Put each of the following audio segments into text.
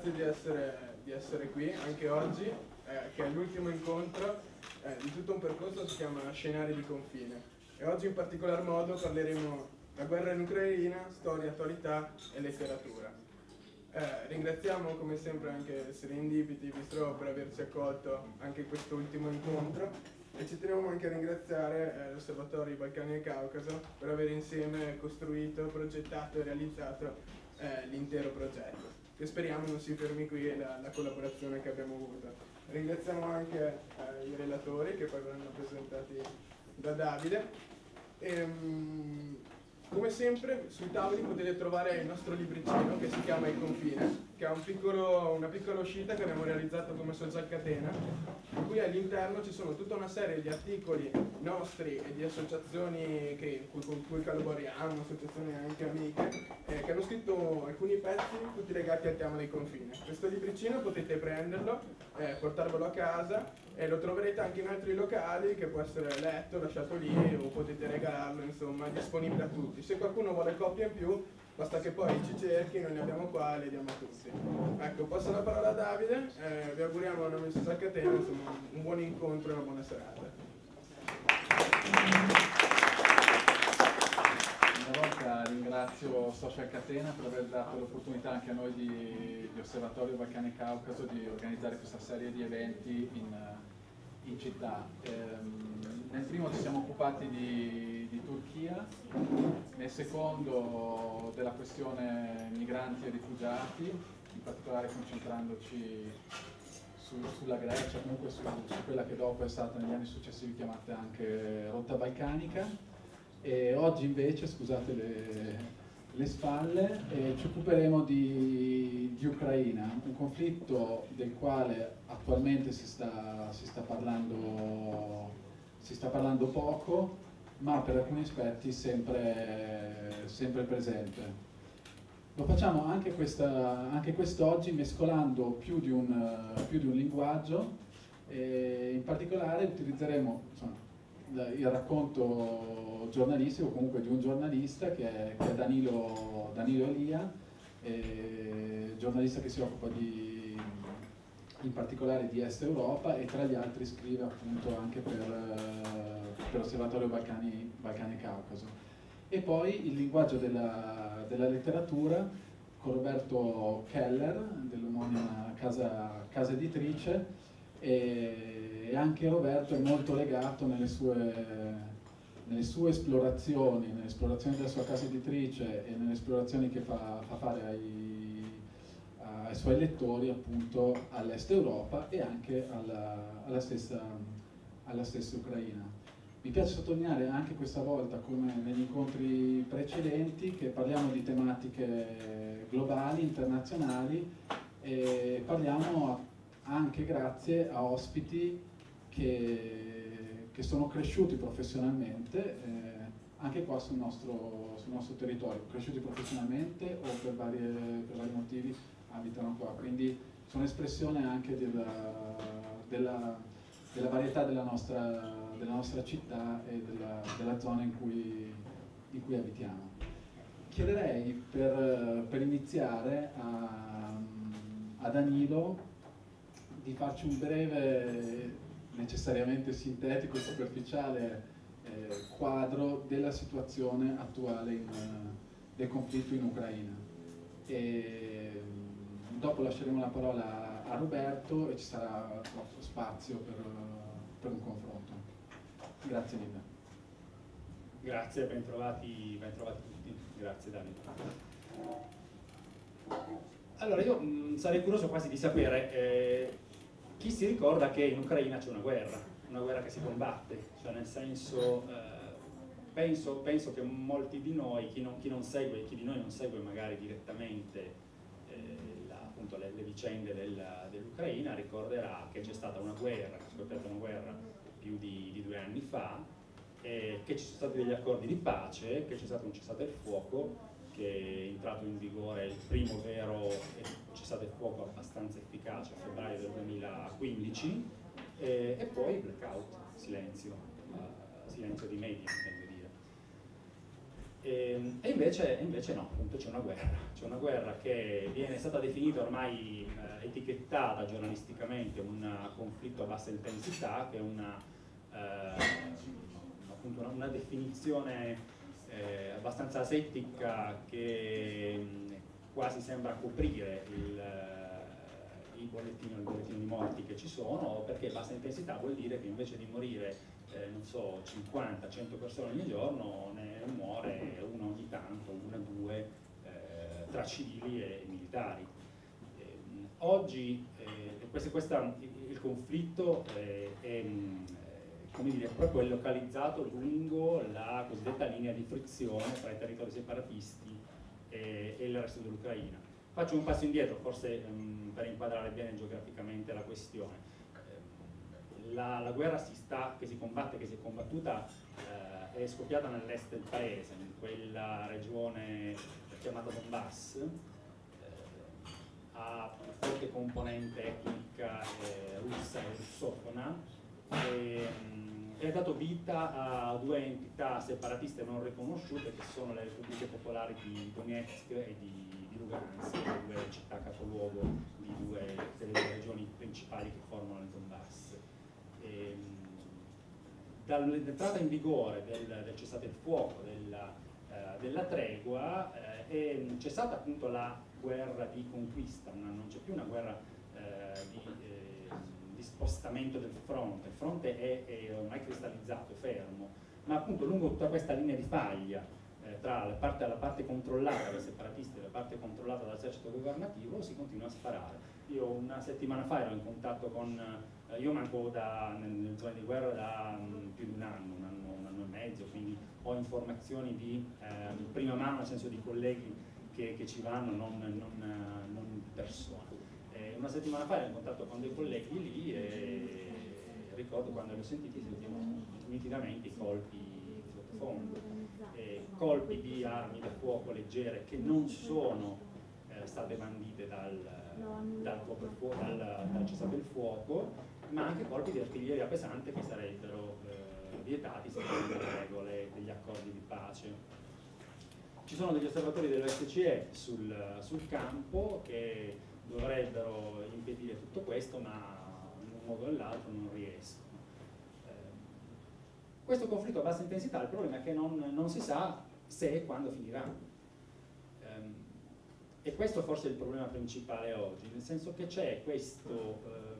grazie di essere qui anche oggi, che è l'ultimo incontro di tutto un percorso che si chiama Scenari di confine. E oggi in particolar modo parleremo della guerra in Ucraina, storia, attualità e letteratura. Ringraziamo come sempre anche Serendipity Bistro per averci accolto anche in questo ultimo incontro e ci teniamo anche a ringraziare l'Osservatorio Balcani e Caucaso per aver insieme costruito, progettato e realizzato l'intero progetto, che speriamo non si fermi qui la collaborazione che abbiamo avuto. Ringraziamo anche i relatori che poi verranno presentati da Davide. Come sempre sui tavoli potete trovare il nostro libricino che si chiama Il Confine, che è una piccola uscita che abbiamo realizzato come Social Catena, in cui all'interno ci sono tutta una serie di articoli nostri e di associazioni con cui collaboriamo, associazioni anche amiche, che hanno scritto alcuni pezzi tutti legati al tema del confine. Questo libricino potete prenderlo, portarvelo a casa e lo troverete anche in altri locali, che può essere letto, lasciato lì o potete regalarlo, insomma, è disponibile a tutti. Se qualcuno vuole copie in più basta che poi ci cerchi, noi ne abbiamo qua e le diamo a tutti. Ecco, passo la parola a Davide, vi auguriamo a nome di Social Catena, insomma, un buon incontro e una buona serata. Una volta ringrazio Social Catena per aver dato l'opportunità anche a noi di Osservatorio Balcani e Caucaso di organizzare questa serie di eventi in città. Nel primo ci siamo occupati di Turchia, nel secondo della questione migranti e rifugiati, in particolare concentrandoci sulla Grecia, comunque su quella che dopo è stata negli anni successivi chiamata anche rotta balcanica. E oggi invece, scusate le spalle, ci occuperemo di Ucraina, un conflitto del quale attualmente si sta parlando poco, ma per alcuni aspetti sempre presente. Lo facciamo anche quest'oggi mescolando più di un linguaggio, e in particolare utilizzeremo il racconto giornalistico, comunque di un giornalista che è Danilo Elia, giornalista che si occupa in particolare di Est Europa e tra gli altri scrive appunto anche per l'Osservatorio Balcani e Caucaso. E poi il linguaggio della letteratura con Roberto Keller dell'omonima casa editrice, e anche Roberto è molto legato nelle sue esplorazioni della sua casa editrice e nelle esplorazioni che fa fare ai suoi lettori appunto all'Est Europa e anche alla stessa Ucraina. Mi piace sottolineare anche questa volta, come negli incontri precedenti, che parliamo di tematiche globali, internazionali, e parliamo anche grazie a ospiti che sono cresciuti professionalmente anche qua sul nostro territorio, cresciuti professionalmente o per vari motivi abitano qua, quindi sono espressione anche della varietà della nostra città e della zona in cui abitiamo. Chiederei per iniziare a Danilo di farci un breve, necessariamente sintetico e superficiale quadro della situazione attuale del conflitto in Ucraina. E dopo lasceremo la parola a Roberto e ci sarà spazio per un confronto. Grazie mille. Grazie, bentrovati tutti. Grazie Davide. Allora io sarei curioso quasi di sapere chi si ricorda che in Ucraina c'è una guerra che si combatte, cioè nel senso penso che molti di noi, chi di noi non segue magari direttamente appunto le vicende dell'Ucraina, ricorderà che c'è stata una guerra, che è scoppiata una guerra più di 2 anni fa, che ci sono stati degli accordi di pace, che c'è stato un cessate il fuoco che è entrato in vigore il primo vero cessate il fuoco abbastanza efficace a febbraio del 2015, e poi blackout, silenzio di media, intendo dire. E invece no, appunto c'è una guerra che è stata definita ormai etichettata giornalisticamente un conflitto a bassa intensità, che è appunto una definizione abbastanza asettica che quasi sembra coprire il bollettino di morti che ci sono, perché bassa intensità vuol dire che invece di morire non so, 50-100 persone ogni giorno, ne muore uno ogni tanto, una o due, tra civili e militari. Oggi il conflitto è come dire, proprio localizzato lungo la cosiddetta linea di frizione tra i territori separatisti e il resto dell'Ucraina. Faccio un passo indietro, forse per inquadrare bene geograficamente la questione. La guerra che si combatte, che si è combattuta, è scoppiata nell'est del paese, in quella regione chiamata Donbass, ha forte componente etnica russa e russofona, e ha dato vita a due entità separatiste non riconosciute, che sono le repubbliche popolari di Donetsk e di Lugansk, due città capoluogo di due delle regioni principali che formano il Donbass. Dall'entrata in vigore del cessate il fuoco, della tregua, è cessata appunto la guerra di conquista, non c'è più una guerra di spostamento del fronte. Il fronte è ormai cristallizzato, è fermo, ma appunto lungo tutta questa linea di faglia tra la parte controllata dai separatisti e la parte controllata dall'esercito governativo si continua a sparare. Io una settimana fa ero in contatto con, io manco nelle zone di guerra da più di un anno e mezzo, quindi ho informazioni di prima mano, nel senso di colleghi che ci vanno, non di persone. Una settimana fa ero in contatto con dei colleghi lì e ricordo quando li ho sentiti sentivano nitidamente i colpi sottofondo, colpi di armi da fuoco leggere che non sono state bandite dal cessate il fuoco, ma anche colpi di artiglieria pesante che sarebbero vietati secondo le regole degli accordi di pace. Ci sono degli osservatori dell'OSCE sul campo che dovrebbero impedire tutto questo, ma in un modo o nell'altro non riescono. Questo conflitto a bassa intensità, il problema è che non si sa se e quando finirà. E questo forse è il problema principale oggi, nel senso che c'è questo,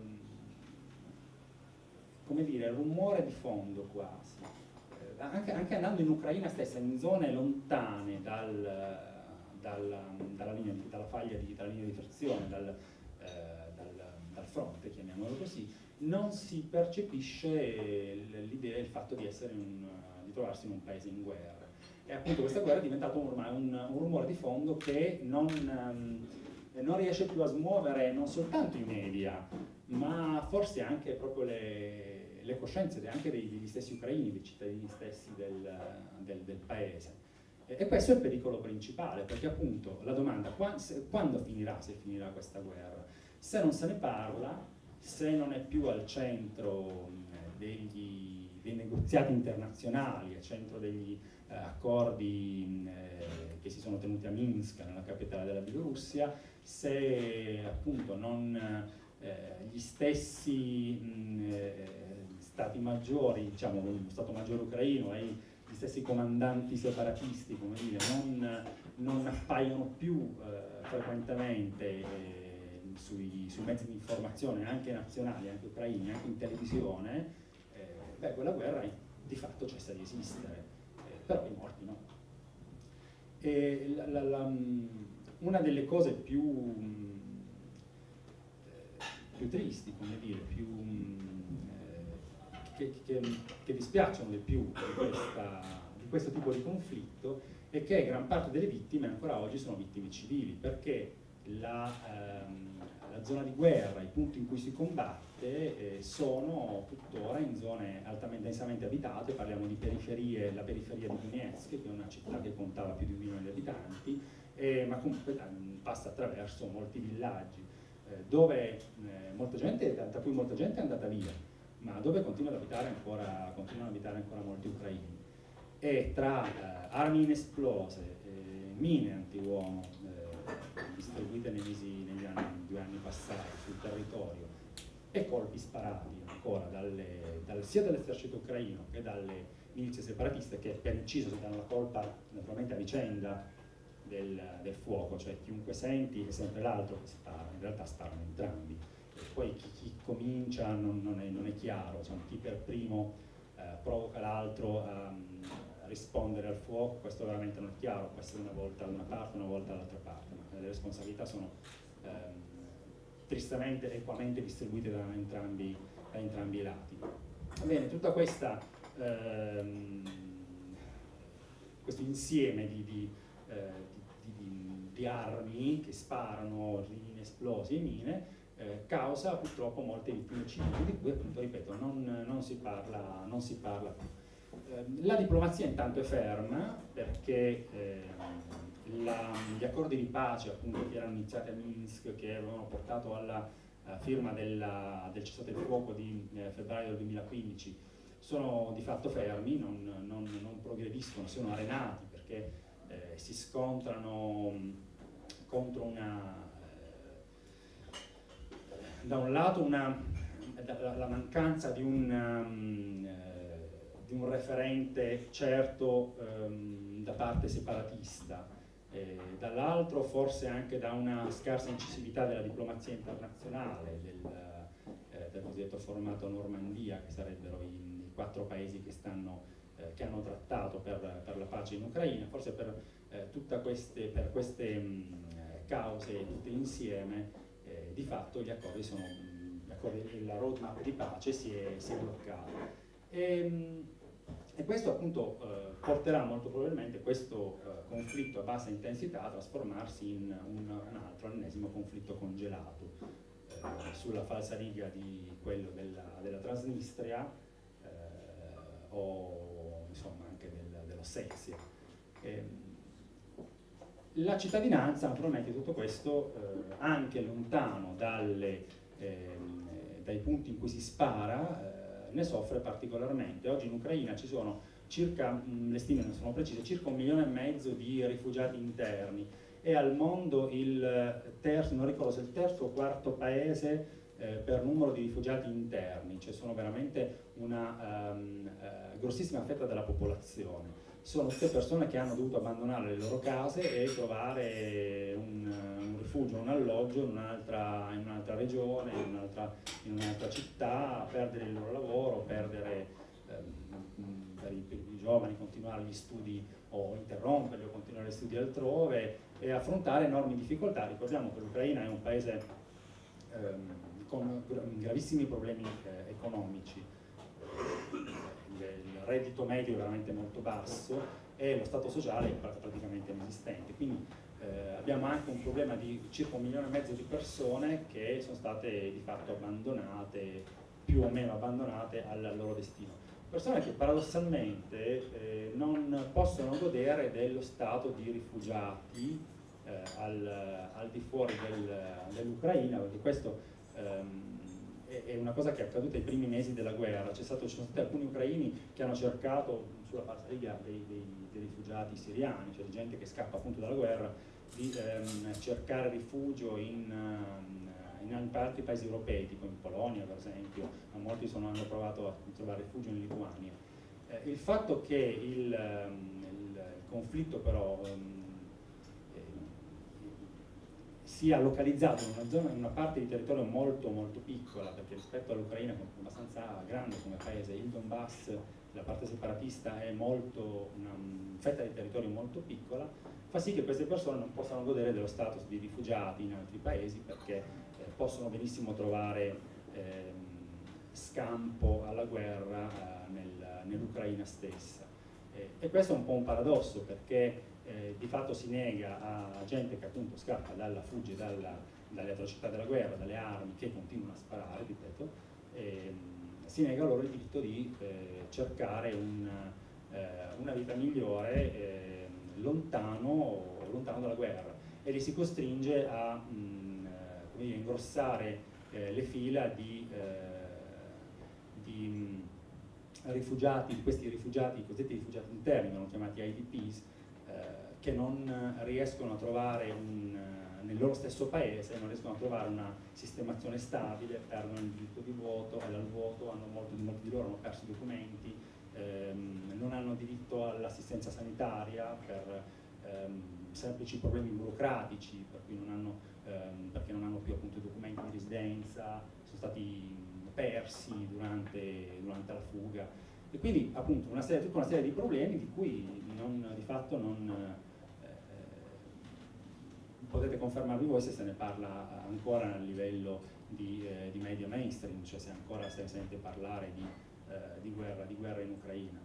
come dire, rumore di fondo quasi, anche andando in Ucraina stessa, in zone lontane dalla faglia dalla linea di frizione, dal fronte, chiamiamolo così, non si percepisce l'idea, il fatto di trovarsi in un paese in guerra. E appunto questa guerra è diventata ormai un rumore di fondo che non riesce più a smuovere non soltanto i media, ma forse anche proprio le coscienze anche degli stessi ucraini, dei cittadini stessi del paese. E questo è il pericolo principale, perché appunto la domanda quando finirà, se finirà questa guerra? Se non se ne parla, se non è più al centro dei negoziati internazionali, al centro degli accordi che si sono tenuti a Minsk, nella capitale della Bielorussia, se appunto gli stessi stati maggiori, diciamo lo Stato maggiore ucraino e gli stessi comandanti separatisti, come dire, non appaiono più frequentemente sui mezzi di informazione, anche nazionali, anche ucraini, anche in televisione, quella guerra di fatto cessa di esistere. Però i morti no. E una delle cose più tristi, come dire, che dispiacciono di più di questo tipo di conflitto è che gran parte delle vittime ancora oggi sono vittime civili, perché la zona di guerra, i punti in cui si combatte sono tuttora in zone altamente densamente abitate. Parliamo di periferie, la periferia di Donetsk, che è una città che contava più di 1 milione di abitanti, ma comunque passa attraverso molti villaggi, dove da cui molta gente è andata via, ma dove continuano ad abitare ancora molti ucraini. e tra armi inesplose, mine antiuomo distribuite negli 2 anni passati sul territorio e colpi sparati ancora sia dall'esercito ucraino che dalle milizie separatiste, che per inciso si danno la colpa naturalmente a vicenda del fuoco, cioè chiunque senti è sempre l'altro che spara, in realtà sparano entrambi. E poi chi comincia non è chiaro, insomma, chi per primo provoca l'altro a rispondere al fuoco, questo veramente non è chiaro, può essere una volta da una parte, una volta dall'altra parte, ma le responsabilità sono tristemente equamente distribuite da entrambi i lati. Bene, tutta questo insieme di armi che sparano, inesplosi e mine, causa purtroppo molte vittime civili, di cui appunto, ripeto, non si parla più. La diplomazia intanto è ferma perché gli accordi di pace, appunto, che erano iniziati a Minsk, che avevano portato alla firma del cessate il fuoco di febbraio del 2015, sono di fatto fermi, non progrediscono, sono arenati perché si scontrano contro da un lato la mancanza di un referente certo da parte separatista, dall'altro forse anche da una scarsa incisività della diplomazia internazionale, del cosiddetto formato Normandia, che sarebbero i 4 paesi che hanno trattato per la pace in Ucraina. Forse per queste cause tutte insieme, di fatto la roadmap di pace si è bloccata. E questo appunto porterà molto probabilmente questo conflitto a bassa intensità a trasformarsi in un altro ennesimo conflitto congelato sulla falsariga di quello della Transnistria o insomma anche dell'Ossetia. La cittadinanza naturalmente di tutto questo, anche lontano dai punti in cui si spara, ne soffre particolarmente. Oggi in Ucraina ci sono circa, le stime non sono precise, circa 1,5 milioni di rifugiati interni, e al mondo il terzo, non ricordo se il terzo o quarto paese per numero di rifugiati interni, cioè sono veramente una grossissima fetta della popolazione. Sono tutte persone che hanno dovuto abbandonare le loro case e trovare un rifugio, un alloggio in un'altra regione, in un'altra città, perdere il loro lavoro, perdere per i giovani continuare gli studi o interromperli o continuare gli studi altrove e affrontare enormi difficoltà. Ricordiamo che l'Ucraina è un paese con gravissimi problemi economici. Il reddito medio è veramente molto basso e lo stato sociale è praticamente inesistente, quindi abbiamo anche un problema di circa 1,5 milioni di persone che sono state di fatto abbandonate, più o meno abbandonate al loro destino. Persone che paradossalmente non possono godere dello stato di rifugiati al di fuori dell'Ucraina, perché questo è una cosa che è accaduta ai primi mesi della guerra. Ci sono stati alcuni ucraini che hanno cercato, sulla falsariga dei rifugiati siriani, cioè di gente che scappa appunto dalla guerra, di cercare rifugio in altri paesi europei, tipo in Polonia per esempio, ma molti hanno provato a trovare rifugio in Lituania. Il fatto che il conflitto però sia localizzato in una parte di territorio molto molto piccola, perché rispetto all'Ucraina è abbastanza grande come paese, il Donbass, la parte separatista, è una fetta di territorio molto piccola, fa sì che queste persone non possano godere dello status di rifugiati in altri paesi, perché possono benissimo trovare scampo alla guerra nell'Ucraina stessa. E questo è un po' un paradosso, perché di fatto si nega a gente che appunto scappa fugge dalle atrocità della guerra, dalle armi che continuano a sparare, ripeto, si nega loro il diritto di cercare una vita migliore lontano dalla guerra, e li si costringe a ingrossare le fila di rifugiati, di questi rifugiati, i cosiddetti rifugiati interni, vengono chiamati IDPs, che non riescono a trovare nel loro stesso paese, non riescono a trovare una sistemazione stabile, perdono il diritto di voto, e dal voto molti di loro hanno perso i documenti, non hanno diritto all'assistenza sanitaria per semplici problemi burocratici, per cui perché non hanno più appunto i documenti di residenza, sono stati persi durante la fuga, e quindi appunto tutta una serie di problemi di cui di fatto non potete confermarvi voi se ne parla ancora a livello di media mainstream, cioè se ancora si sente parlare di guerra in Ucraina.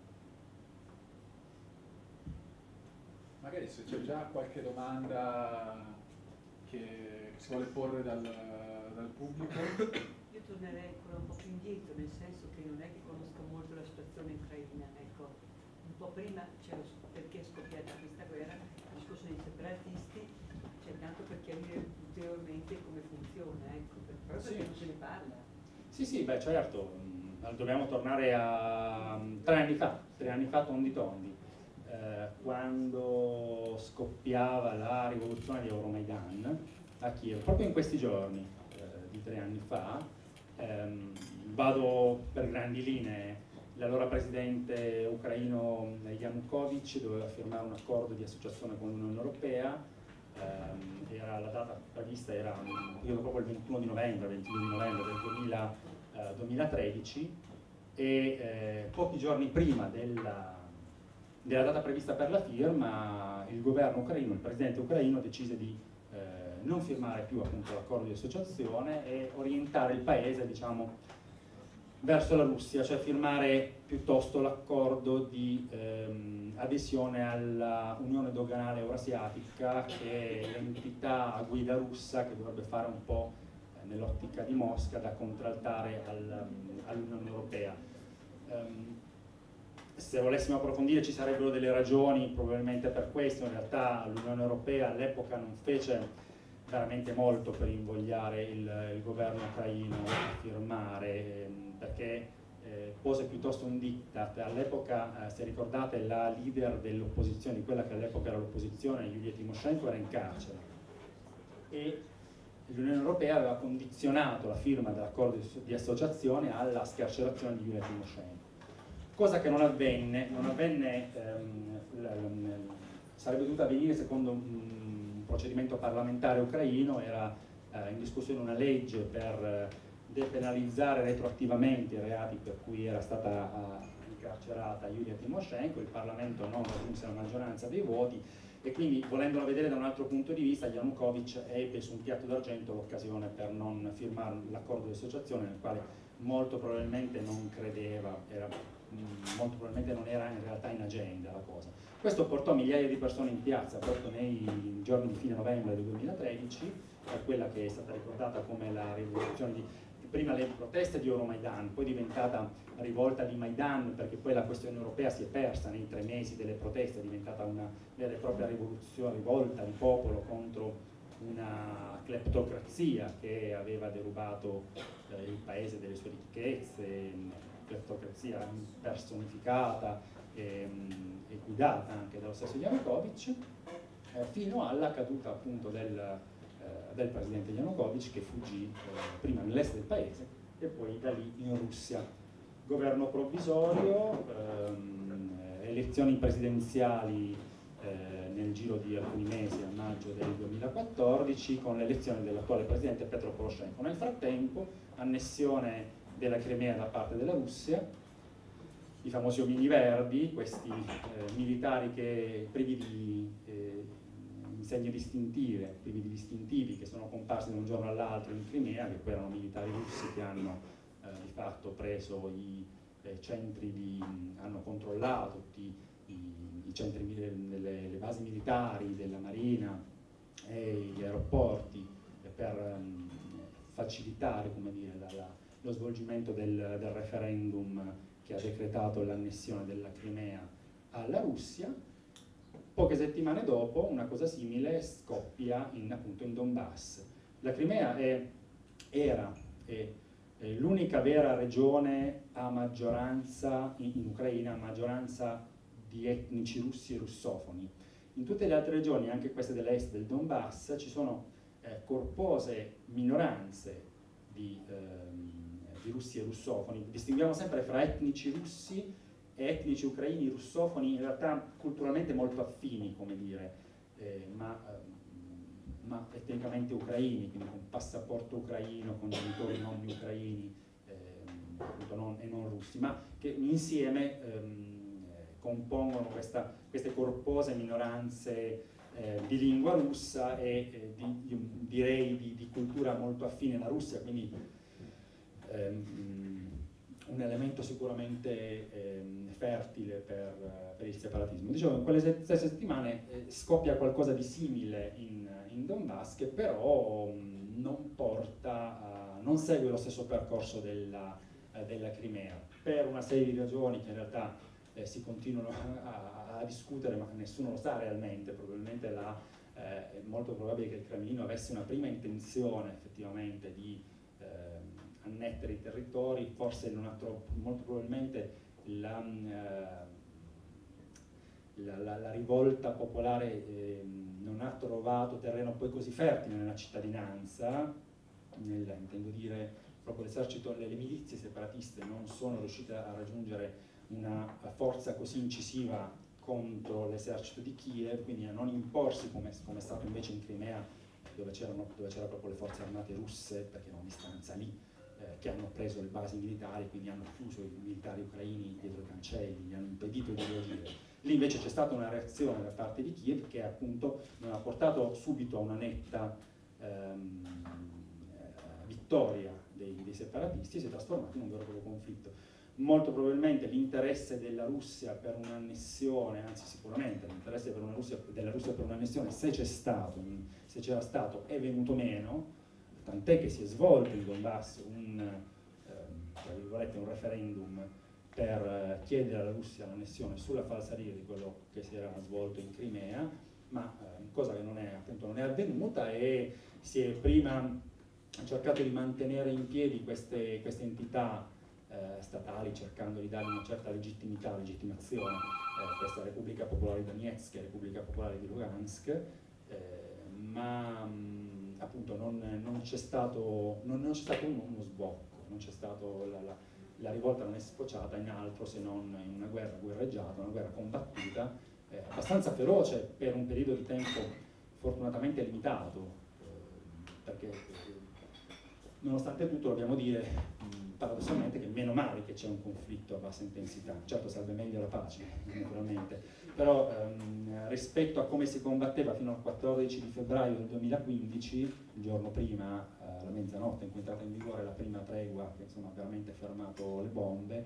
Magari se c'è già qualche domanda che si vuole porre dal pubblico. Io tornerei ancora un po' più indietro, nel senso che non è che conosco molto la situazione ucraina, ecco. Un po' prima perché è scoppiata questa guerra, il discorso dei separatisti, c'è tanto per chiarire ulteriormente come funziona, ecco, però perché non se ne parla. Sì, beh certo, dobbiamo tornare a 3 anni fa tondi, quando scoppiava la rivoluzione di Euromaidan a Kiev, proprio in questi giorni di 3 anni fa. Vado per grandi linee. L'allora presidente ucraino Yanukovych doveva firmare un accordo di associazione con l'Unione Europea, la data prevista era proprio il 21 di novembre, 22 di novembre del 2013, e pochi giorni prima della data prevista per la firma, il governo ucraino, il presidente ucraino decise di non firmare più appunto l'accordo di associazione e orientare il paese, diciamo, verso la Russia, cioè firmare piuttosto l'accordo di adesione alla Unione Doganale Eurasiatica, che è l'entità a guida russa che dovrebbe fare un po' nell'ottica di Mosca da contraltare all'Unione Europea. Se volessimo approfondire ci sarebbero delle ragioni probabilmente per questo. In realtà l'Unione Europea all'epoca non fece veramente molto per invogliare il governo ucraino a firmare, perché pose piuttosto un diktat. All'epoca, se ricordate, la leader dell'opposizione, di quella che all'epoca era l'opposizione, Yulia Tymoshenko, era in carcere, e l'Unione Europea aveva condizionato la firma dell'accordo di associazione alla scarcerazione di Yulia Tymoshenko. Cosa che non avvenne, sarebbe dovuta avvenire secondo un procedimento parlamentare ucraino. Era in discussione una legge per depenalizzare retroattivamente i reati per cui era stata incarcerata Yulia Tymoshenko. Il Parlamento non raggiunse la maggioranza dei voti, e quindi, volendola vedere da un altro punto di vista, Yanukovych ebbe su un piatto d'argento l'occasione per non firmare l'accordo di associazione, nel quale molto probabilmente non credeva, molto probabilmente non era in realtà in agenda la cosa. Questo portò migliaia di persone in piazza proprio nei giorni di fine novembre del 2013, per quella che è stata ricordata come la rivoluzione prima le proteste di Euromaidan, poi diventata rivolta di Maidan, perché poi la questione europea si è persa nei 3 mesi delle proteste, è diventata una vera e propria rivolta di popolo contro una cleptocrazia che aveva derubato il paese delle sue ricchezze, cleptocrazia personificata e guidata anche dallo stesso Yanukovych, fino alla caduta appunto del presidente Yanukovych, che fuggì prima nell'est del paese e poi da lì in Russia. Governo provvisorio, elezioni presidenziali nel giro di alcuni mesi, a maggio del 2014, con l'elezione dell'attuale presidente Petro Poroshenko. Nel frattempo, annessione della Crimea da parte della Russia, i famosi omini verdi, questi militari che privi di insegne distintive, privi di distintivi, che sono comparsi da un giorno all'altro in Crimea, che poi erano militari russi che hanno di fatto preso i centri hanno controllato tutti i centri, le basi militari della Marina e gli aeroporti per facilitare, come dire, lo svolgimento del referendum che ha decretato l'annessione della Crimea alla Russia. Poche settimane dopo una cosa simile scoppia appunto in Donbass. La Crimea era e l'unica vera regione a maggioranza, in Ucraina, a maggioranza di etnici russi e russofoni. In tutte le altre regioni, anche queste dell'est del Donbass, ci sono corpose minoranze di russi e russofoni. Distinguiamo sempre fra etnici russi e etnici ucraini russofoni, in realtà culturalmente molto affini, come dire, ma etnicamente ucraini, quindi con passaporto ucraino, con genitori nonni ucraini appunto e non russi, ma che insieme compongono queste corpose minoranze di lingua russa e direi di cultura molto affine alla Russia, quindi un elemento sicuramente fertile per il separatismo. Dicevo, in quelle stesse settimane scoppia qualcosa di simile in Donbass, che però non segue lo stesso percorso della Crimea, per una serie di ragioni che in realtà si continuano a discutere, ma nessuno lo sa realmente. Probabilmente è molto probabile che il Cremlino avesse una prima intenzione effettivamente di annettere i territori, forse molto probabilmente la rivolta popolare non ha trovato terreno poi così fertile nella cittadinanza, intendo dire proprio l'esercito, le milizie separatiste non sono riuscite a raggiungere una forza così incisiva contro l'esercito di Kiev, quindi a non imporsi come è stato invece in Crimea, dove c'erano proprio le forze armate russe, perché erano a distanza lì, che hanno preso le basi militari, quindi hanno chiuso i militari ucraini dietro i cancelli, gli hanno impedito di reagire. Lì invece c'è stata una reazione da parte di Kiev che appunto non ha portato subito a una netta vittoria dei separatisti, si è trasformato in un vero e proprio conflitto. Molto probabilmente l'interesse della Russia per un'annessione, anzi sicuramente l'interesse della Russia per un'annessione, se c'era stato, è venuto meno, tant'è che si è svolto in Donbass tra virgolette, un referendum per chiedere alla Russia l'annessione sulla falsariga di quello che si era svolto in Crimea, ma cosa che non è avvenuta, e si è prima cercato di mantenere in piedi queste entità statali, cercando di dargli una certa legittimazione, questa Repubblica Popolare di Donetsk e Repubblica Popolare di Lugansk, ma appunto non c'è stato uno sbocco, non c'è stato la rivolta non è sfociata in altro se non in una guerra guerreggiata, una guerra combattuta, abbastanza feroce per un periodo di tempo fortunatamente limitato, perché nonostante tutto dobbiamo dire paradossalmente che meno male che c'è un conflitto a bassa intensità, certo sarebbe meglio la pace naturalmente, però rispetto a come si combatteva fino al 14 di febbraio del 2015, il giorno prima, alla mezzanotte in cui è entrata in vigore la prima tregua che insomma ha veramente fermato le bombe,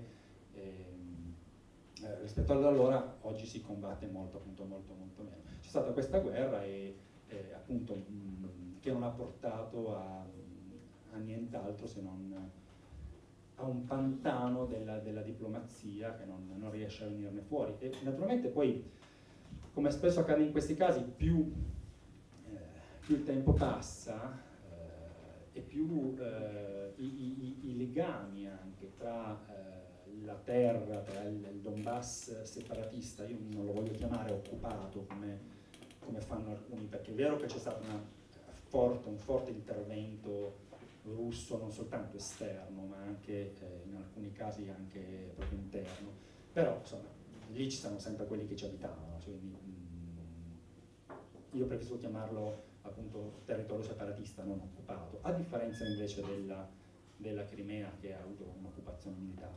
rispetto ad allora oggi si combatte molto meno. C'è stata questa guerra e appunto che non ha portato a nient'altro se non a un pantano della diplomazia che non riesce a venirne fuori. E naturalmente poi, come spesso accade in questi casi, più il tempo passa e più i legami anche tra la terra, tra il Donbass separatista, io non lo voglio chiamare occupato come fanno alcuni, perché è vero che c'è stato un forte intervento russo, non soltanto esterno, ma anche in alcuni casi anche proprio interno, però insomma lì ci sono sempre quelli che ci abitavano, quindi io preferisco chiamarlo appunto territorio separatista non occupato, a differenza invece della Crimea, che ha avuto un'occupazione militare.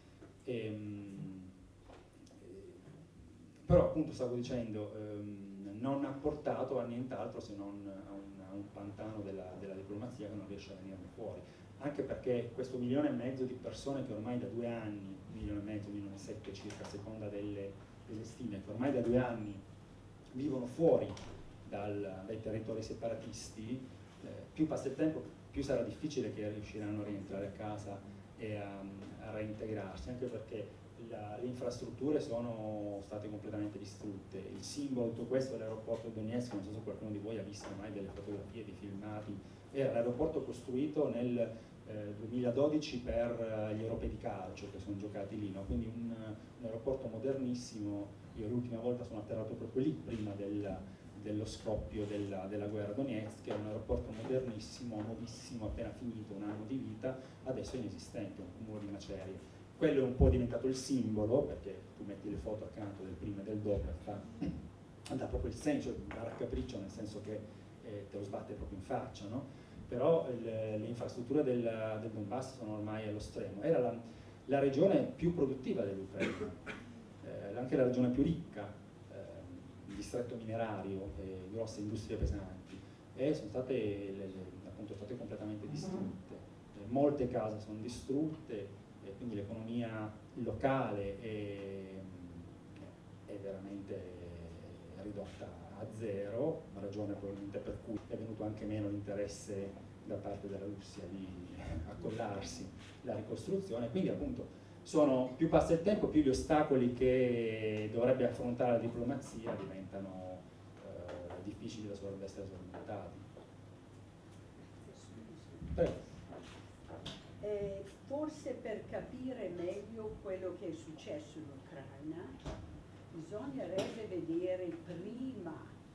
Però appunto stavo dicendo, non ha portato a nient'altro se non a un pantano della diplomazia che non riesce a venirne fuori, anche perché questo 1,5 milioni di persone che ormai da 2 anni, 1,5 milioni, 1,7 milioni circa a seconda delle stime, che ormai da 2 anni vivono fuori dai territori separatisti, più passa il tempo più sarà difficile che riusciranno a rientrare a casa e a reintegrarsi, anche perché le infrastrutture sono state completamente distrutte. Il simbolo di tutto questo è l'aeroporto di Donetsk, non so se qualcuno di voi ha visto mai delle fotografie, dei filmati. Era l'aeroporto costruito nel 2012 per gli europei di calcio che sono giocati lì, no? Quindi un aeroporto modernissimo. Io l'ultima volta sono atterrato proprio lì, prima dello scoppio della guerra Donetsk, che è un aeroporto modernissimo, nuovissimo, appena finito, un anno di vita, adesso è inesistente, un cumulo di macerie. Quello è un po' diventato il simbolo, perché tu metti le foto accanto del prima e del dopo, dà proprio il senso, da raccapriccio, nel senso che te lo sbatte proprio in faccia, no? Però le infrastrutture del Donbass sono ormai allo stremo. Era la regione più produttiva dell'Ucraina, anche la regione più ricca, distretto minerario, grosse industrie pesanti, e sono state, appunto, state completamente distrutte. Molte case sono distrutte, e quindi l'economia locale è veramente ridotta a zero, ragione probabilmente per cui è venuto anche meno l'interesse da parte della Russia di accollarsi la ricostruzione. Quindi appunto più passa il tempo, più gli ostacoli che dovrebbe affrontare la diplomazia diventano difficili da essere sormontati. Prego. Forse per capire meglio quello che è successo in Ucraina bisognerebbe vedere prima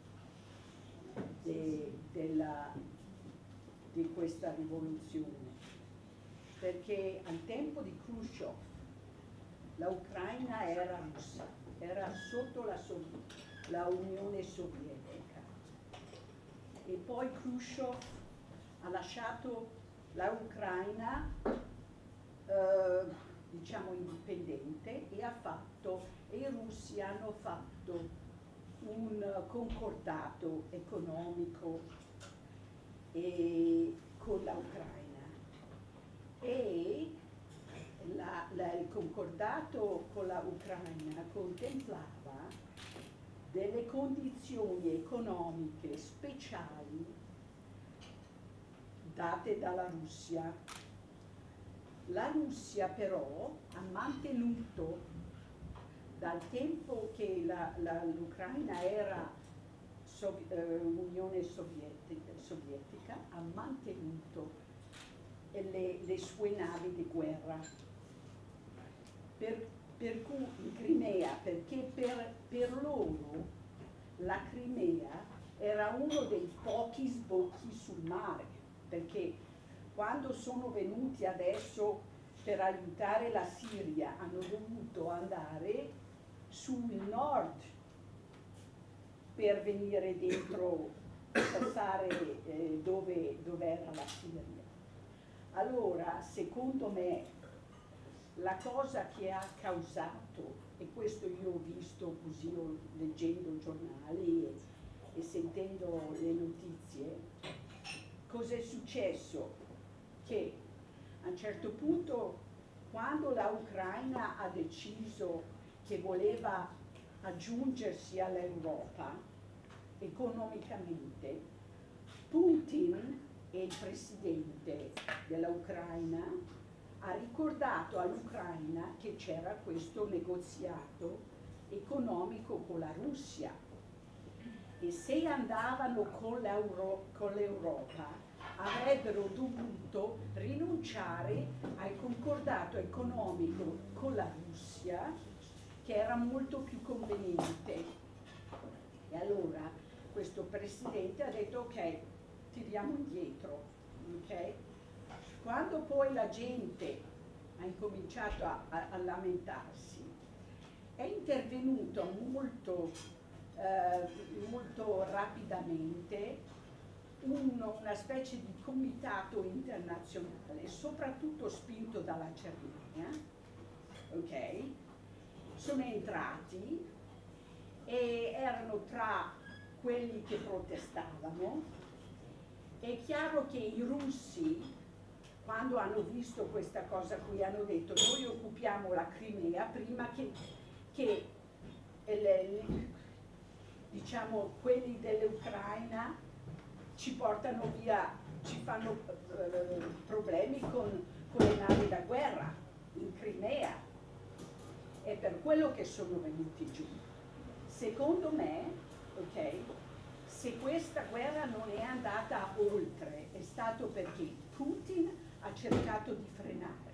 di questa rivoluzione, perché al tempo di Khrushchev l'Ucraina era russa, era sotto la Unione Sovietica, e poi Khrushchev ha lasciato l'Ucraina diciamo indipendente, e i russi hanno fatto un concordato economico con l'Ucraina, e il concordato con l'Ucraina contemplava delle condizioni economiche speciali date dalla Russia. La Russia però ha mantenuto, dal tempo che l'Ucraina era Unione Sovietica, ha mantenuto le sue navi di guerra. Per cui in Crimea, perché per loro la Crimea era uno dei pochi sbocchi sul mare, perché quando sono venuti adesso per aiutare la Siria hanno dovuto andare sul nord per venire dentro, passare dove era la Siria. Allora, secondo me, la cosa che ha causato, e questo io ho visto così, leggendo giornali e sentendo le notizie, cosa è successo? Che a un certo punto, quando l'Ucraina ha deciso che voleva aggiungersi all'Europa economicamente, Putin, il presidente dell'Ucraina, ha ricordato all'Ucraina che c'era questo negoziato economico con la Russia, e se andavano con l'Europa avrebbero dovuto rinunciare al concordato economico con la Russia, che era molto più conveniente. E allora questo presidente ha detto ok, tiriamo indietro, ok? Quando poi la gente ha incominciato a lamentarsi, è intervenuto molto rapidamente una specie di comitato internazionale, soprattutto spinto dalla Germania, ok? Sono entrati e erano tra quelli che protestavano. È chiaro che i russi, quando hanno visto questa cosa qui, hanno detto noi occupiamo la Crimea prima che diciamo quelli dell'Ucraina ci portano via, ci fanno problemi con le navi da guerra in Crimea. È per quello che sono venuti giù. Secondo me, ok, se questa guerra non è andata oltre, è stato perché Putin ha cercato di frenare.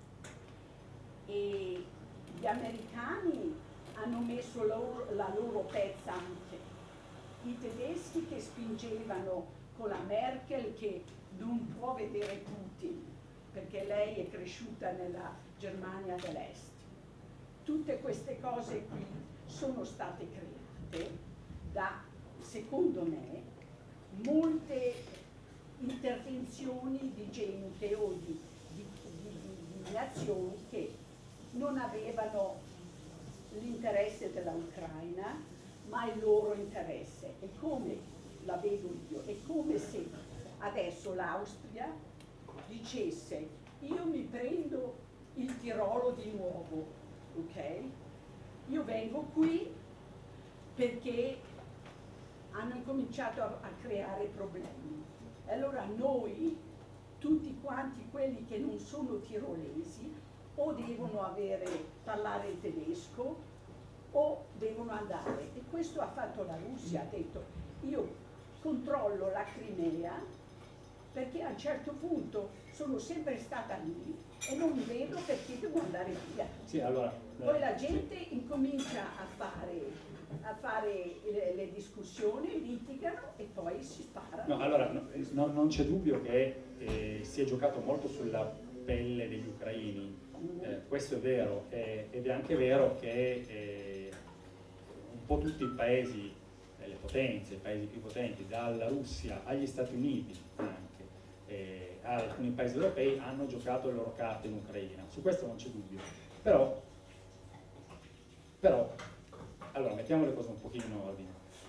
E gli americani hanno messo la loro pezza anche. I tedeschi che spingevano con la Merkel che non può vedere Putin perché lei è cresciuta nella Germania dell'Est. Tutte queste cose qui sono state create da, secondo me, molte intervenzioni di gente o di nazioni che non avevano l'interesse dell'Ucraina, ma il loro interesse. E come la vedo io? È come se adesso l'Austria dicesse: io mi prendo il Tirolo di nuovo, ok? Io vengo qui perché hanno incominciato a creare problemi. E allora noi, tutti quanti quelli che non sono tirolesi, o devono parlare il tedesco o devono andare. E questo ha fatto la Russia, ha detto: io controllo la Crimea perché a un certo punto sono sempre stata lì e non vedo perché devo andare via. Sì, allora, poi la gente incomincia a fare le discussioni, litigano e poi si sparano. no, allora, non c'è dubbio che si è giocato molto sulla pelle degli ucraini, questo è vero, ed è anche vero che un po' tutti i paesi, le potenze, i paesi più potenti, dalla Russia agli Stati Uniti anche, a alcuni paesi europei, hanno giocato le loro carte in Ucraina, su questo non c'è dubbio. Però, allora, mettiamo le cose un pochino in ordine.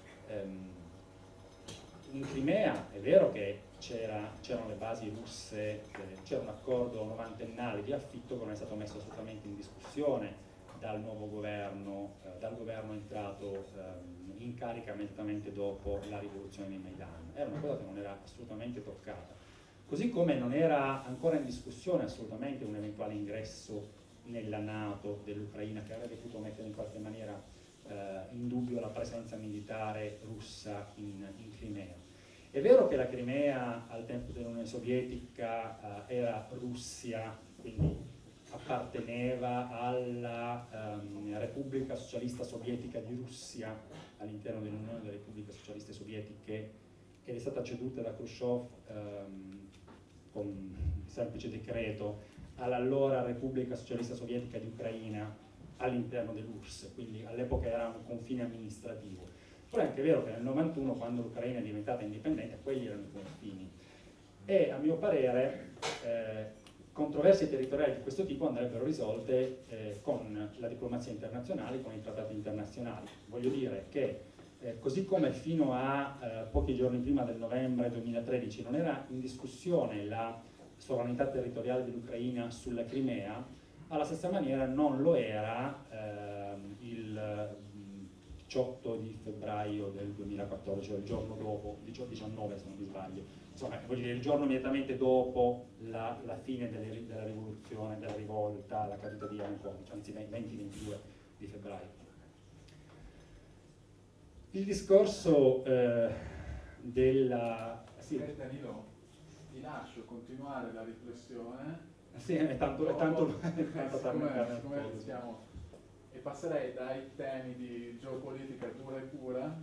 In Crimea è vero che c'erano le basi russe, c'era un accordo novantennale di affitto che non è stato messo assolutamente in discussione dal nuovo governo, dal governo entrato in carica immediatamente dopo la rivoluzione di Maidan. Era una cosa che non era assolutamente toccata. Così come non era ancora in discussione assolutamente un eventuale ingresso nella NATO dell'Ucraina, che avrebbe potuto mettere in qualche maniera in dubbio la presenza militare russa in Crimea. È vero che la Crimea al tempo dell'Unione Sovietica era Russia, quindi apparteneva alla Repubblica Socialista Sovietica di Russia all'interno dell'Unione delle Repubbliche Socialiste Sovietiche, ed è stata ceduta da Khrushchev con un semplice decreto all'allora Repubblica Socialista Sovietica di Ucraina all'interno dell'URSS, quindi all'epoca era un confine amministrativo. Però è anche vero che nel 91, quando l'Ucraina è diventata indipendente, quelli erano i confini. E a mio parere controversie territoriali di questo tipo andrebbero risolte con la diplomazia internazionale, con i trattati internazionali. Voglio dire che così come fino a pochi giorni prima del novembre 2013 non era in discussione la sovranità territoriale dell'Ucraina sulla Crimea, alla stessa maniera non lo era il 18 di febbraio del 2014, cioè il giorno dopo, 19 se non mi sbaglio, insomma voglio dire il giorno immediatamente dopo la fine della rivoluzione, della rivolta, la caduta di Yanukovych, anzi 20-22 di febbraio. Il discorso della... Sì. Danilo, ti lascio continuare la riflessione. Sì, è tanto siccome siamo, e passerei dai temi di geopolitica pura e pura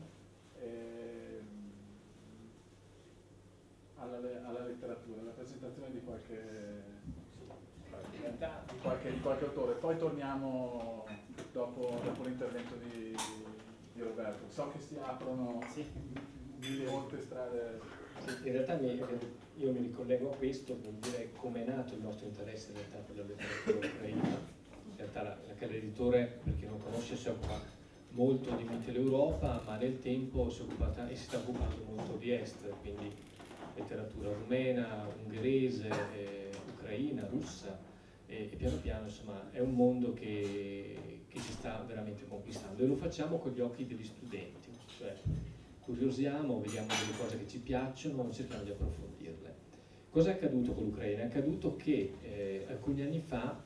alla letteratura, alla presentazione di qualche autore. Poi torniamo dopo l'intervento di Roberto. So che si aprono molte strade. Sì, in realtà io mi ricollego a questo per dire come è nato il nostro interesse in realtà per la letteratura ucraina. In realtà la casa editore, per chi non conosce, si occupa molto di Mitteleuropa, ma nel tempo si è occupata e si sta occupando molto di est, quindi letteratura rumena, ungherese, ucraina, russa, e piano piano insomma è un mondo che si sta veramente conquistando, e lo facciamo con gli occhi degli studenti, cioè curiosiamo, vediamo delle cose che ci piacciono e cerchiamo di approfondirle. Cosa è accaduto con l'Ucraina? È accaduto che alcuni anni fa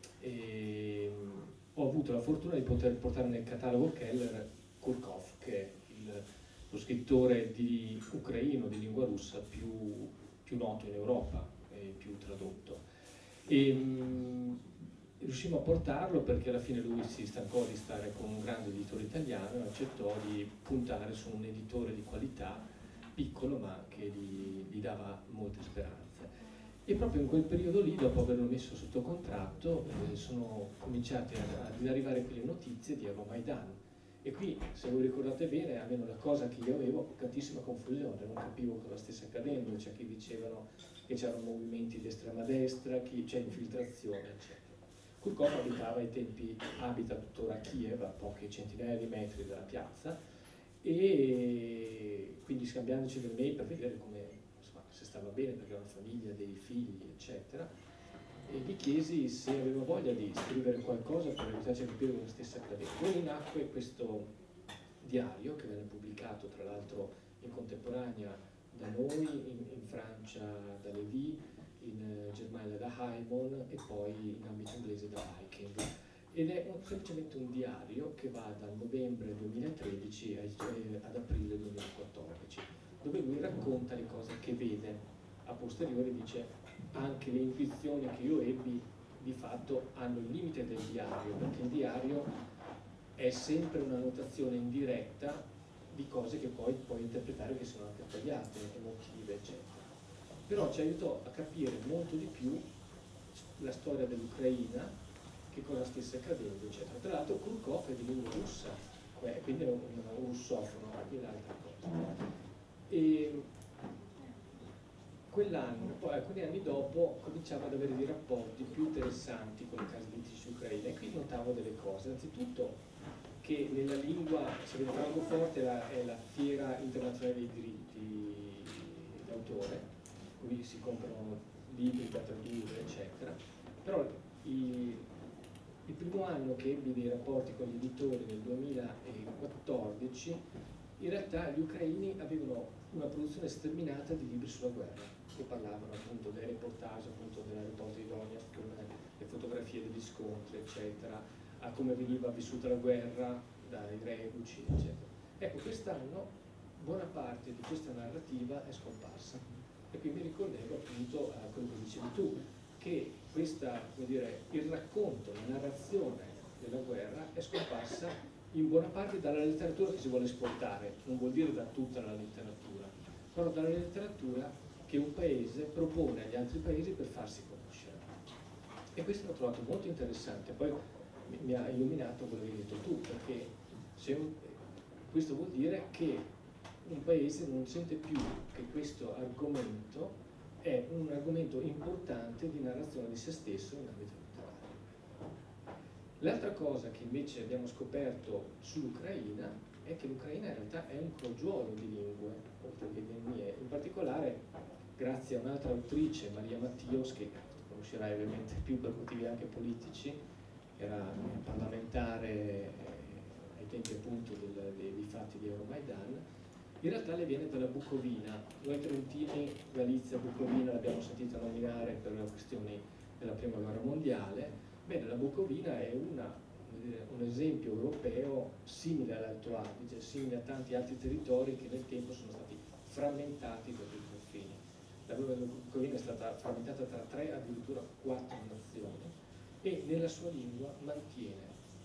ho avuto la fortuna di poter portare nel catalogo Keller Kurkov, che è lo scrittore ucraino di lingua russa più noto in Europa. più tradotto. E riuscimmo a portarlo perché alla fine lui si stancò di stare con un grande editore italiano e accettò di puntare su un editore di qualità, piccolo ma che gli dava molte speranze. E proprio in quel periodo lì, dopo averlo messo sotto contratto, sono cominciate ad arrivare quelle notizie di Euromaidan. E qui, se voi ricordate bene, almeno la cosa che io avevo, tantissima confusione, non capivo cosa stesse accadendo, c'è chi dicevano che c'erano movimenti di estrema destra, chi c'è infiltrazione, eccetera. Kurkov abita tuttora a Kiev, a poche centinaia di metri dalla piazza, e quindi scambiandoci delle mail per vedere come, insomma, se stava bene perché aveva una famiglia, dei figli, eccetera, e gli chiesi se aveva voglia di scrivere qualcosa per aiutarci a capire come stesse accadendo. Poi nacque questo diario che venne pubblicato tra l'altro in contemporanea da noi, in Francia da Lévy, in Germania da Heimon e poi in ambito inglese da Viking. Ed è semplicemente un diario che va dal novembre 2013 ad aprile 2014, dove lui racconta le cose che vede. A posteriori dice anche le intuizioni che io ebbi di fatto hanno il limite del diario, perché il diario è sempre una notazione indiretta di cose che poi puoi interpretare che sono anche sbagliate, emotive, eccetera. Però ci aiutò a capire molto di più la storia dell'Ucraina, che cosa stesse accadendo, eccetera. Tra l'altro Kurkov è di lingua russa, quindi è un russofono, quindi è un'altra cosa. E quell'anno, poi alcuni anni dopo, cominciavo ad avere dei rapporti più interessanti con le case editrici ucraine, e qui notavo delle cose. Anzitutto che nella lingua, se vedete Francoforte è la fiera internazionale dei diritti d'autore, qui si comprano libri da tradurre, eccetera. Però il primo anno che ebbi dei rapporti con gli editori nel 2014, in realtà gli ucraini avevano una produzione sterminata di libri sulla guerra, che parlavano appunto dei reportage, appunto dell'aeroporto di Donetsk, con le fotografie degli scontri, eccetera, a come veniva vissuta la guerra dai reduci, eccetera. Ecco, quest'anno buona parte di questa narrativa è scomparsa. E qui mi ricollego appunto a quello che dicevi tu, che questa, come dire, il racconto, la narrazione della guerra è scomparsa in buona parte dalla letteratura che si vuole esportare, non vuol dire da tutta la letteratura, però dalla letteratura che un paese propone agli altri paesi per farsi conoscere. E questo l'ho trovato molto interessante, poi mi ha illuminato quello che hai detto tu, perché questo vuol dire che un paese non sente più che questo argomento è un argomento importante di narrazione di se stesso in ambito letterario. L'altra cosa che invece abbiamo scoperto sull'Ucraina è che l'Ucraina in realtà è un crogiolo di lingue, oltre che di etnie, in particolare grazie a un'altra autrice, Maria Mattios, che conoscerai ovviamente più per motivi anche politici, era parlamentare ai tempi appunto dei fatti di Euromaidan. In realtà lei viene dalla Bucovina. Noi trentini, Galizia, Bucovina l'abbiamo sentita nominare per le questioni della Prima Guerra Mondiale. Bene, la Bucovina è un esempio europeo simile all'Alto Adige, simile a tanti altri territori che nel tempo sono stati frammentati per i confini. La Bucovina è stata frammentata tra 3, addirittura 4 nazioni, e nella sua lingua mantiene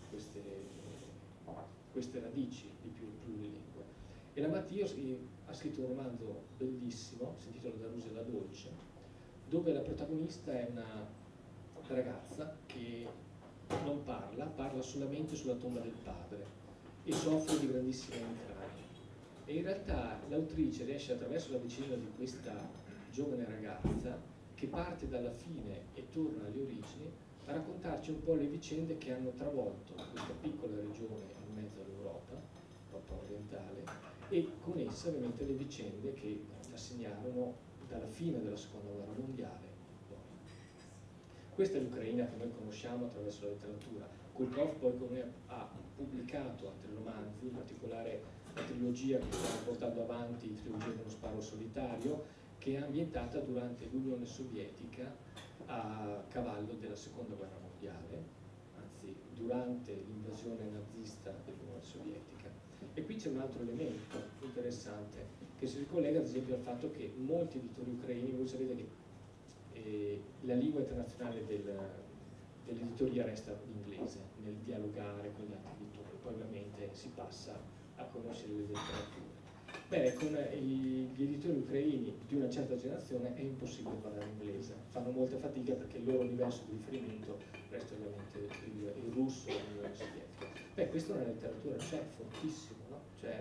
queste radici di plurilingue. E la Mattios ha scritto un romanzo bellissimo, si intitola Darusia la Dolce, dove la protagonista è una ragazza che non parla solamente sulla tomba del padre e soffre di grandissime emicranie. E in realtà l'autrice riesce attraverso la vicenda di questa giovane ragazza, che parte dalla fine e torna alle origini, a raccontarci un po' le vicende che hanno travolto questa piccola regione in mezzo all'Europa, l'Europa orientale, e con essa ovviamente le vicende che la segnarono dalla fine della seconda guerra mondiale. Questa è l'Ucraina che noi conosciamo attraverso la letteratura. Kurkov poi con me ha pubblicato altri romanzi, in particolare la trilogia che stiamo portando avanti, trilogia dello sparo solitario, che è ambientata durante l'Unione Sovietica a cavallo della seconda guerra mondiale, anzi durante l'invasione nazista dell'Unione Sovietica. E qui c'è un altro elemento interessante che si ricollega ad esempio al fatto che molti editori ucraini, voi sapete che la lingua internazionale dell'editoria resta l'inglese, nel dialogare con gli altri editori, poi ovviamente si passa a conoscere le letterature. Beh, con gli editori ucraini di una certa generazione è impossibile parlare inglese, fanno molta fatica perché il loro universo di riferimento resta ovviamente il russo e l'Unione Sovietica. Beh, questa nella letteratura c'è fortissimo, no?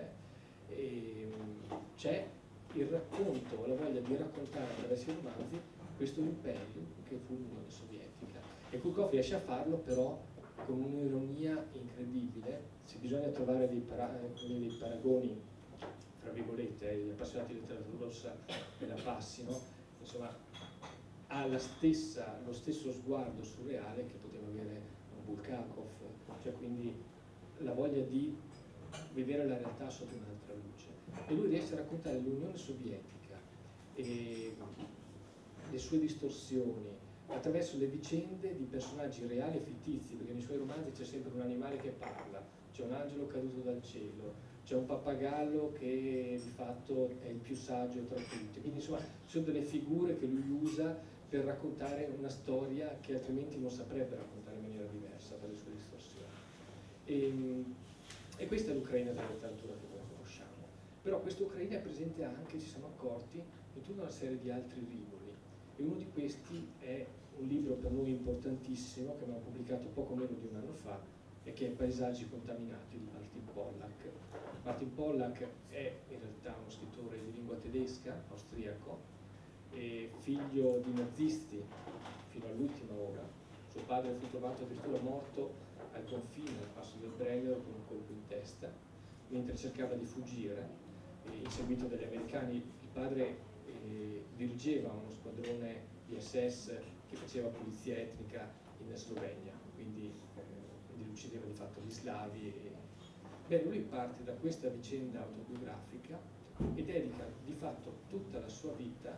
C'è il racconto, la voglia di raccontare attraverso i romanzi questo impero che fu l'Unione Sovietica. E Kulkov riesce a farlo però con un'ironia incredibile. Se bisogna trovare dei paragoni, tra virgolette, gli appassionati di letteratura russa me la passino, insomma, ha lo stesso sguardo surreale che poteva avere Bulgakov, cioè quindi la voglia di vedere la realtà sotto un'altra luce. E lui riesce a raccontare l'Unione Sovietica e le sue distorsioni attraverso le vicende di personaggi reali e fittizi, perché nei suoi romanzi c'è sempre un animale che parla, c'è un angelo caduto dal cielo, c'è un pappagallo che di fatto è il più saggio tra tutti, quindi insomma ci sono delle figure che lui usa per raccontare una storia che altrimenti non saprebbe raccontare in maniera diversa per le sue distorsioni. E questa è l'Ucraina della letteratura che noi conosciamo. Però questa Ucraina è presente anche, ci siamo accorti, in tutta una serie di altri rivoli. E uno di questi è un libro per noi importantissimo che abbiamo pubblicato poco meno di un anno fa e che è Paesaggi contaminati di Martin Pollack. Martin Pollack è in realtà uno scrittore di lingua tedesca, austriaco, e figlio di nazisti fino all'ultima ora. Suo padre fu trovato addirittura morto al confine, al passo del Brennero, con un colpo in testa, mentre cercava di fuggire, inseguito dagli americani. Il padre dirigeva uno squadrone di SS che faceva pulizia etnica in Slovenia, quindi uccideva di fatto gli slavi. Beh, lui parte da questa vicenda autobiografica e dedica di fatto tutta la sua vita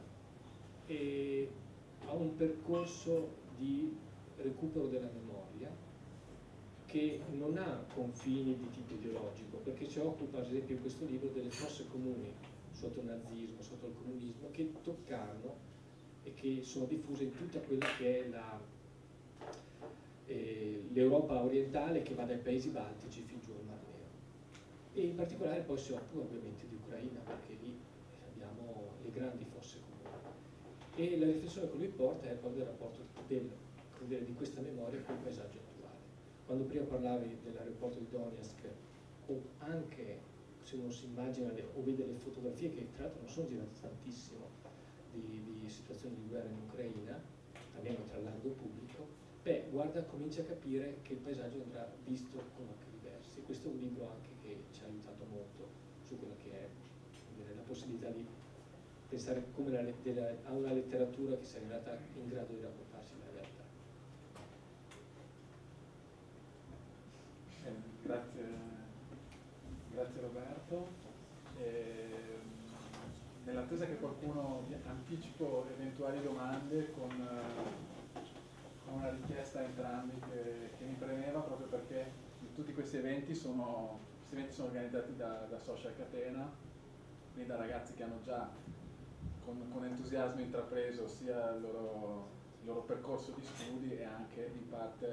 a un percorso di recupero della memoria che non ha confini di tipo ideologico, perché si occupa ad esempio in questo libro delle fosse comuni sotto il nazismo, sotto il comunismo, che toccarono e che sono diffuse in tutta quella che è l'Europa orientale, che va dai paesi baltici fin giù al Mar Nero. E in particolare poi si occupa ovviamente di Ucraina, perché lì abbiamo le grandi fosse comuni. E la riflessione che lui porta è proprio del rapporto di questa memoria con il paesaggio attuale. Quando prima parlavi dell'aeroporto di Donetsk, o anche se uno si immagina o vede le fotografie, che tra l'altro non sono girate tantissimo, di situazioni di guerra in Ucraina, almeno tra il largo pubblico, beh, comincia a capire che il paesaggio andrà visto con occhi diversi. Questo è un libro anche che ci ha aiutato molto su quella che è la possibilità di pensare come a una letteratura che sia arrivata in grado di raccontarsi la realtà. Grazie Roberto. Nell'attesa che qualcuno anticipo eventuali domande con una richiesta a entrambi che mi premeva, proprio perché tutti questi eventi sono organizzati da Social Catena, quindi da ragazzi che hanno già con entusiasmo intrapreso sia il loro percorso di studi e anche in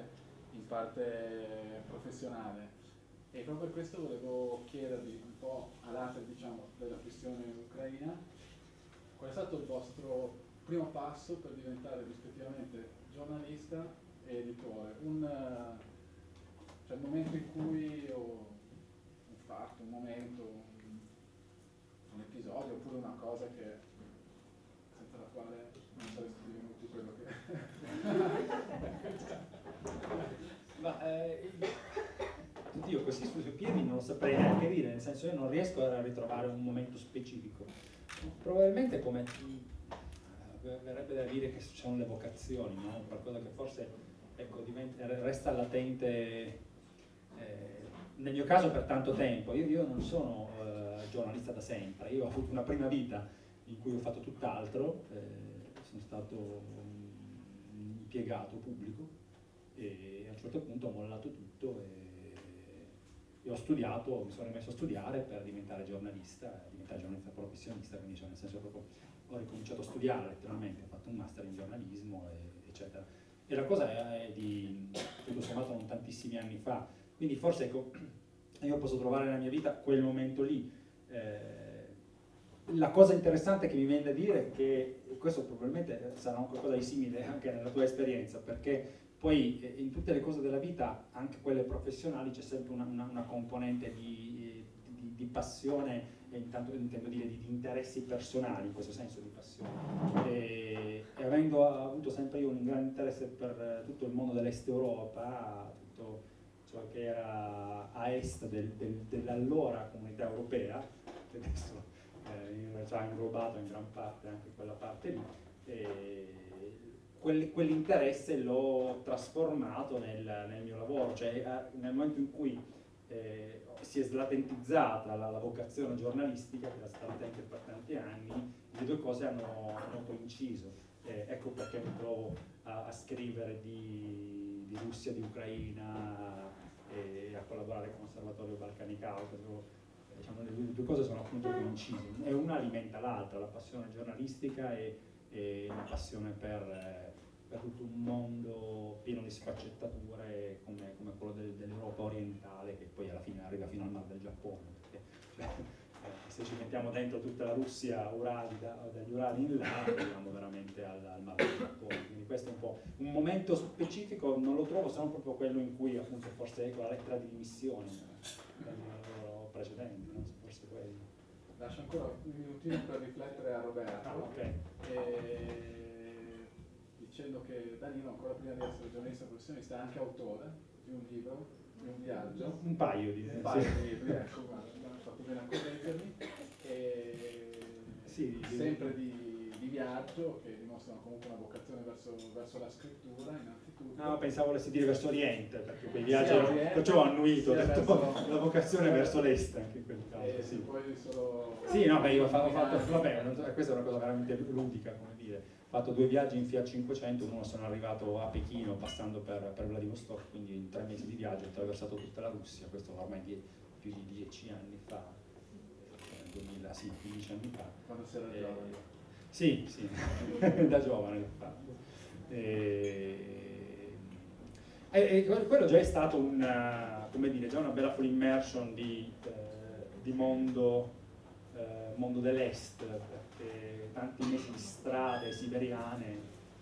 parte professionale. E proprio per questo volevo chiedervi un po' a latere, diciamo, della questione ucraina, qual è stato il vostro primo passo per diventare rispettivamente giornalista e editore? Cioè il momento in cui un fatto, un momento, un episodio oppure una cosa senza la quale non sareste divenuti quello che... Oddio, così sui piedi non lo saprei neanche dire, nel senso io non riesco a ritrovare un momento specifico. Probabilmente come verrebbe da dire che sono le vocazioni, no? Qualcosa che forse ecco, resta latente nel mio caso per tanto tempo. Io non sono giornalista da sempre, io ho avuto una prima vita in cui ho fatto tutt'altro, sono stato un impiegato pubblico e a un certo punto ho mollato tutto e ho studiato, mi sono rimesso a studiare per diventare giornalista professionista, quindi cioè nel senso proprio ho ricominciato a studiare letteralmente, ho fatto un master in giornalismo, eccetera. E la cosa è di, tutto sommato, non tantissimi anni fa, quindi forse ecco, io posso trovare nella mia vita quel momento lì. La cosa interessante che mi viene da dire è che, e questo probabilmente sarà un qualcosa di simile anche nella tua esperienza, perché poi in tutte le cose della vita, anche quelle professionali, c'è sempre una componente di passione, e intanto intendo dire di interessi personali, in questo senso di passione. E avendo avuto sempre io un grande interesse per tutto il mondo dell'Est Europa, tutto ciò che era a est dell'allora comunità europea, che adesso in realtà è inglobato in gran parte anche quella parte lì, quell'interesse l'ho trasformato nel mio lavoro, cioè nel momento in cui si è slatentizzata la vocazione giornalistica, che era stata latente per tanti anni, le due cose hanno coinciso. Ecco perché mi trovo a scrivere di Russia, di Ucraina, e a collaborare con l'Osservatorio Balcani Caucaso. Diciamo, le due cose sono appunto coincise, e una alimenta l'altra, la passione giornalistica e la passione per tutto un mondo pieno di sfaccettature come quello dell'Europa orientale, che poi alla fine arriva fino al Mar del Giappone, perché se ci mettiamo dentro tutta la Russia dagli Urali in là, arriviamo veramente al Mar del Giappone. Quindi questo è un po' un momento specifico, non lo trovo, se non proprio quello in cui appunto forse ecco la lettera di dimissioni del lavoro precedente, no? Forse quello. Lascio ancora un minutino per riflettere a Roberto. Okay. Dicendo che Danilo, ancora prima di essere giornalista professionista, è anche autore di un libro, di un viaggio. Un paio di libri, ecco, guarda, ho fatto bene a correggermi. Sì, sempre di viaggio, che dimostrano comunque una vocazione verso la scrittura, innanzitutto. No, pensavo volessi dire verso Oriente, perché quei viaggi, Oriente, perciò ho annuito, ho detto verso, la vocazione verso l'est anche in quel caso. Sì, poi solo... Sì, no, beh, io ho fatto, vabbè, questa è una cosa veramente ludica, come dire. Ho fatto 2 viaggi in Fiat 500, uno sono arrivato a Pechino passando per Vladivostok, quindi in 3 mesi di viaggio ho attraversato tutta la Russia, questo ormai più di 10 anni fa, 15 anni fa. Quando si era giovane. Sì, da giovane l'ho fatto. Quello già è stato come dire, già una bella full immersion di mondo dell'est, perché tanti mesi di strade siberiane,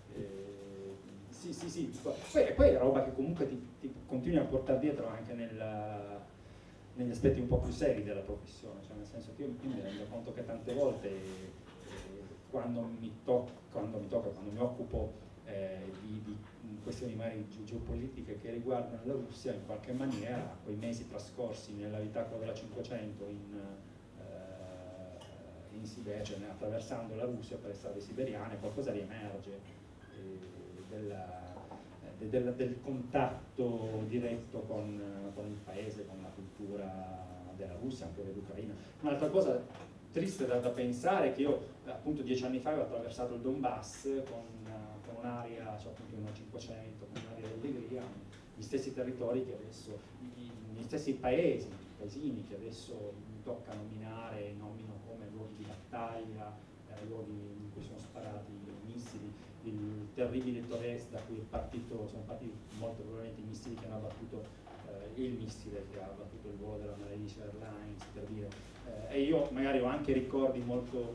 sì. Poi è roba che comunque ti continui a portare dietro anche negli aspetti un po' più seri della professione, cioè nel senso che io mi rendo conto che tante volte quando mi occupo di questioni magari geopolitiche che riguardano la Russia, in qualche maniera quei mesi trascorsi nella vitaccola della 500 in Siberia, cioè attraversando la Russia per le strade siberiane, qualcosa riemerge del contatto diretto con il paese, con la cultura della Russia, anche dell'Ucraina. Un'altra cosa triste da pensare è che io appunto 10 anni fa avevo attraversato il Donbass con un'area, cioè appunto una 500, con un'area di allegria, gli stessi territori che adesso, gli stessi paesini che adesso mi tocca nominare, nomino come luoghi di battaglia, luoghi in cui sono sparati missili, il terribile Torres da cui sono partiti molto probabilmente i missili che hanno abbattuto il missile che ha abbattuto il volo della Malaysia Airlines, per dire. E io magari ho anche ricordi molto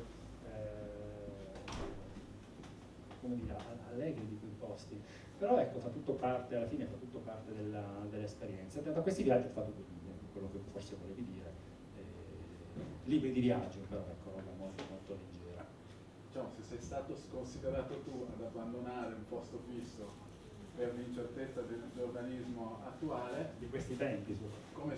come dire, allegri di quei posti, però ecco, fa tutto parte, alla fine fa tutto parte dell'esperienza. Da questi viaggi ho fatto 2 libri, quello che forse volevi dire, libri di viaggio, però ecco, roba molto molto leggera. Diciamo, se sei stato considerato tu ad abbandonare un posto fisso per l'incertezza del giornalismo attuale, Di questi tempi, come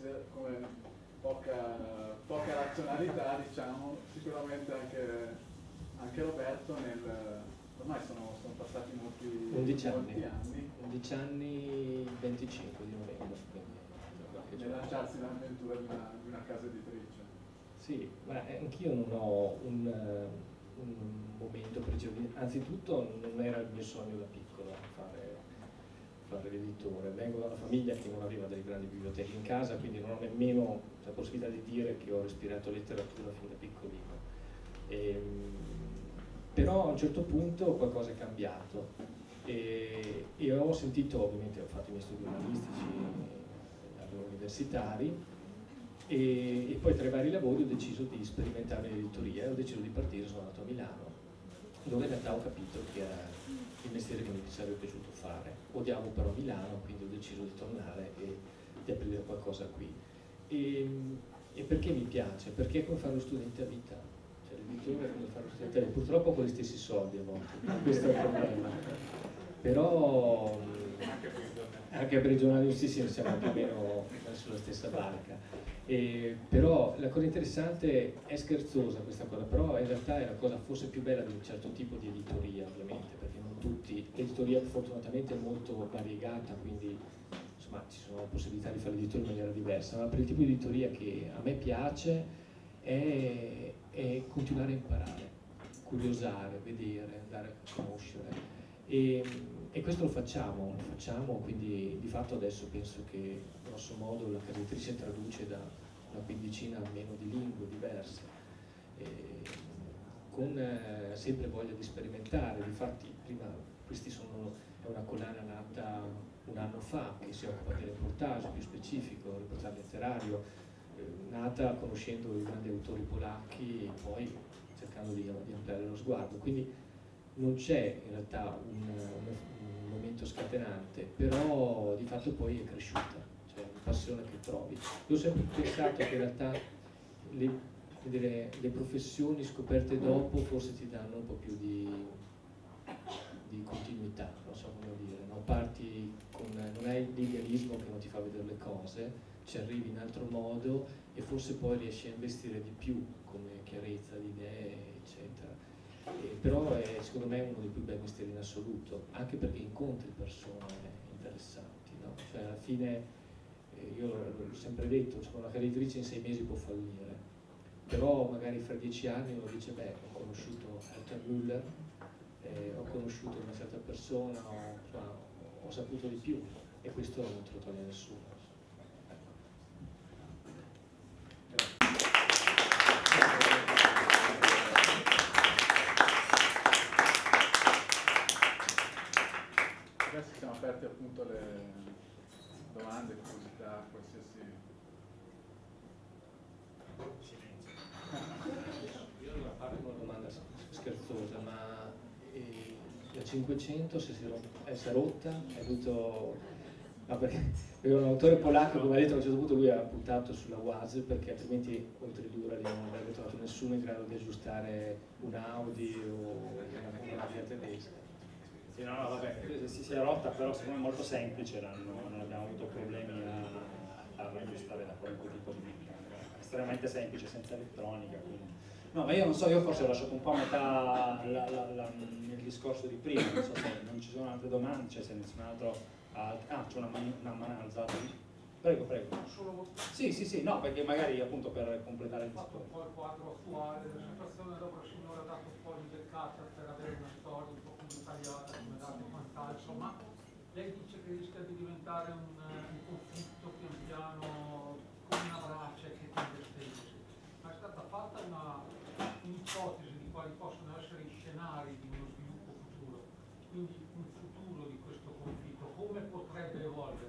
poca razionalità, diciamo, sicuramente anche Roberto ormai sono passati molti 11 anni 11 anni, il 25 di novembre. nel lanciarsi nell'avventura di una casa editrice. Sì, ma anch'io non ho un momento preciso. Anzitutto non era il mio sogno da piccolo fare l'editore. Vengo da una famiglia che non aveva delle grandi biblioteche in casa, quindi non ho nemmeno la possibilità di dire che ho respirato letteratura fin da piccolino. Però a un certo punto qualcosa è cambiato e ho sentito, ovviamente ho fatto i miei studi umanistici universitari e poi tra i vari lavori ho deciso di sperimentare l'editoria e ho deciso di partire, sono andato a Milano, dove in realtà ho capito che era il mestiere che mi sarebbe piaciuto fare. Odiavo però Milano, quindi ho deciso di tornare e di aprire qualcosa qui. E perché mi piace? Perché è come fare lo studente a vita. Cioè l'editore è come fare lo studente a vita. Purtroppo con gli stessi soldi a volte, questo è il problema. Però anche per i giornali sì, siamo più o meno sulla stessa barca. Però la cosa interessante è scherzosa questa cosa, però in realtà è la cosa forse più bella di un certo tipo di editoria, ovviamente, perché non tutti, l'editoria fortunatamente è molto variegata, quindi insomma ci sono possibilità di fare l'editore in maniera diversa, ma per il tipo di editoria che a me piace è continuare a imparare, curiosare, vedere, andare a conoscere. E questo lo facciamo, quindi di fatto adesso penso che grosso modo la casa editrice traduce da una quindicina almeno di lingue diverse, con sempre voglia di sperimentare. Difatti prima è una collana nata un anno fa che si occupa di reportage più specifico, reportage letterario, nata conoscendo i grandi autori polacchi e poi cercando di ampliare lo sguardo. Quindi non c'è in realtà un momento scatenante, però di fatto poi è cresciuta, cioè una passione che trovi. Io ho sempre pensato che in realtà le professioni scoperte dopo forse ti danno un po' più di continuità, non so come dire, no? Parti non hai l'idealismo che non ti fa vedere le cose, ci arrivi in altro modo e forse poi riesci a investire di più come chiarezza di idee, eccetera. Però è secondo me uno dei più bei mestieri in assoluto, anche perché incontri persone interessanti, no? Cioè alla fine io l'ho sempre detto, cioè, una casa editrice in 6 mesi può fallire, però magari fra 10 anni uno dice beh, ho conosciuto Herta Müller, ho conosciuto una certa persona, ho saputo di più e questo non te lo toglie nessuno. Adesso siamo aperti appunto alle domande, curiosità, qualsiasi... Io devo fare una domanda scherzosa, ma la 500 si è rotta? È dovuto... No, perché un autore polacco che mi ha detto che a un certo punto lui ha puntato sulla WASD perché altrimenti oltre l'Ura non avrebbe trovato nessuno in grado di aggiustare un Audi o una via tedesca. Sì, no, vabbè, si è rotta, però secondo me è molto semplice, non abbiamo avuto problemi a aggiustare da qualunque tipo di meccanica, estremamente semplice, senza elettronica. Quindi. No, ma io non so, io forse ho lasciato un po' a metà nel discorso di prima, non so se non ci sono altre domande, cioè se nessun altro... c'è una mano alzata. Prego, prego. Sì, no, perché magari appunto per completare il discorso. Un po' il quadro attuale della situazione dopo il signore ha dato un po' di beccata per avere una storia un po' più dettagliata come date e quant'altro, ma lei dice che rischia di diventare un conflitto pian piano come una brace che tende a stendersi. Ma è stata fatta un'ipotesi di quali possono essere i scenari di uno sviluppo futuro, quindi un futuro di questo conflitto, come potrebbe evolvere?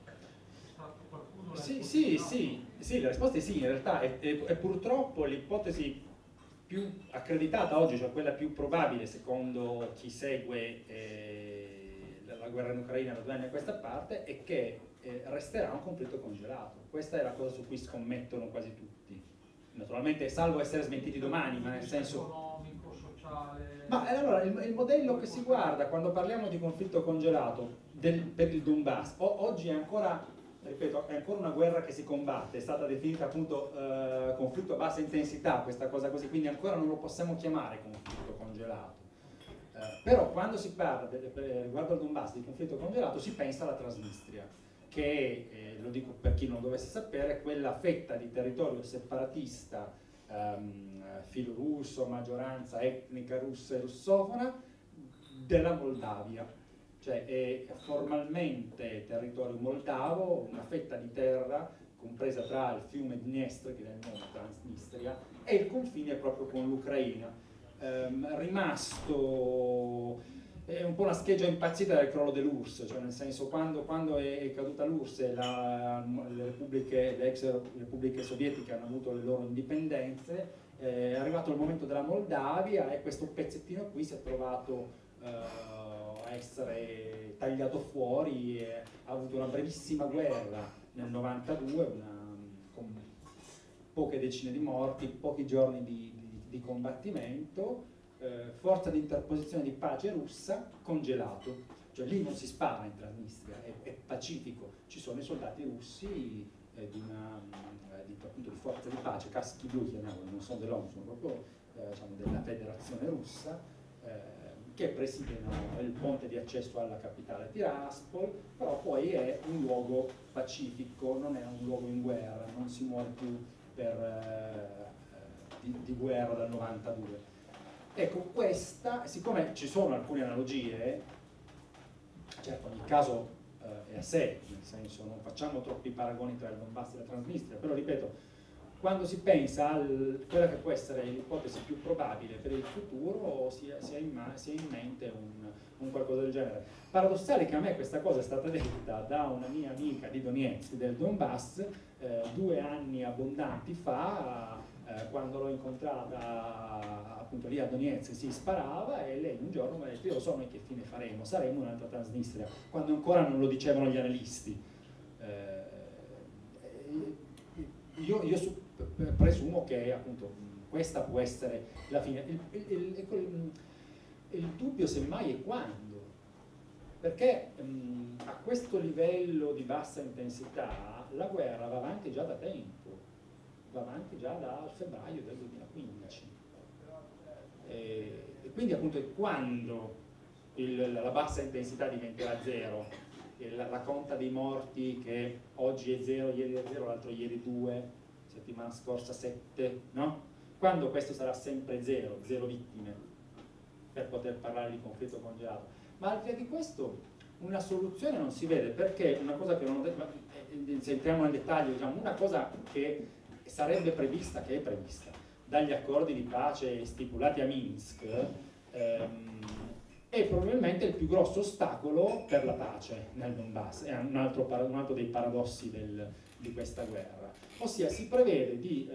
Sì, la risposta è sì, in realtà è purtroppo l'ipotesi più accreditata oggi, cioè quella più probabile secondo chi segue la guerra in Ucraina da 2 anni a questa parte, è che resterà un conflitto congelato. Questa è la cosa su cui scommettono quasi tutti. Naturalmente, salvo essere smentiti domani, ma nel senso... economico, sociale... Ma allora, il modello che si guarda quando parliamo di conflitto congelato per il Donbass, oggi è ancora, ripeto, è ancora una guerra che si combatte, è stata definita appunto conflitto a bassa intensità, questa cosa così, quindi ancora non lo possiamo chiamare conflitto congelato. Però quando si parla riguardo al Donbass di conflitto congelato si pensa alla Transnistria, che lo dico per chi non dovesse sapere, quella fetta di territorio separatista filorusso, maggioranza etnica russa e russofona della Moldavia, cioè è formalmente territorio moldavo, una fetta di terra compresa tra il fiume Dniestr, che dà il nome Transnistria, e il confine è proprio con l'Ucraina. rimasto un po' una scheggia impazzita del crollo dell'URSS, cioè nel senso quando è caduta l'URSS e le ex repubbliche sovietiche hanno avuto le loro indipendenze, è arrivato il momento della Moldavia e questo pezzettino qui si è trovato a essere tagliato fuori, ha avuto una brevissima guerra nel 92, con poche decine di morti, pochi giorni di combattimento, forza di interposizione di pace russa, congelato, cioè lì non si spara in Transnistria, è pacifico, ci sono i soldati russi appunto di forza di pace, caschi blu chiamiamoli, non sono dell'ONU, sono proprio diciamo, della federazione russa, che presidiano il ponte di accesso alla capitale Tiraspol, però poi è un luogo pacifico, non è un luogo in guerra, non si muore più di guerra dal 92. Ecco, questa, siccome ci sono alcune analogie, certo ogni caso è a sé, nel senso non facciamo troppi paragoni tra il Donbass e la Transnistria, però ripeto, quando si pensa a quella che può essere l'ipotesi più probabile per il futuro, si ha in mente un qualcosa del genere. Paradossale che a me questa cosa è stata detta da una mia amica di Donetsk, del Donbass, 2 anni abbondanti fa, quando l'ho incontrata appunto lì a Donetsk, si sparava e lei un giorno mi ha detto: io lo so noi che fine faremo, saremo un'altra Transnistria, quando ancora non lo dicevano gli analisti. Io presumo che appunto questa può essere la fine. Il dubbio semmai è quando, perché a questo livello di bassa intensità la guerra va avanti già da tempo, va avanti già dal febbraio del 2015 e quindi appunto è quando la bassa intensità diventerà zero, la conta dei morti che oggi è 0, ieri è 0, l'altro ieri 2, settimana scorsa 7, no? Quando questo sarà sempre 0 vittime, per poter parlare di conflitto congelato. Ma al di là di questo una soluzione non si vede, perché una cosa che non ho detto, se entriamo nel dettaglio, diciamo, una cosa che sarebbe prevista, che è prevista dagli accordi di pace stipulati a Minsk, è probabilmente il più grosso ostacolo per la pace nel Donbass, è un altro dei paradossi di questa guerra. Ossia, si prevede di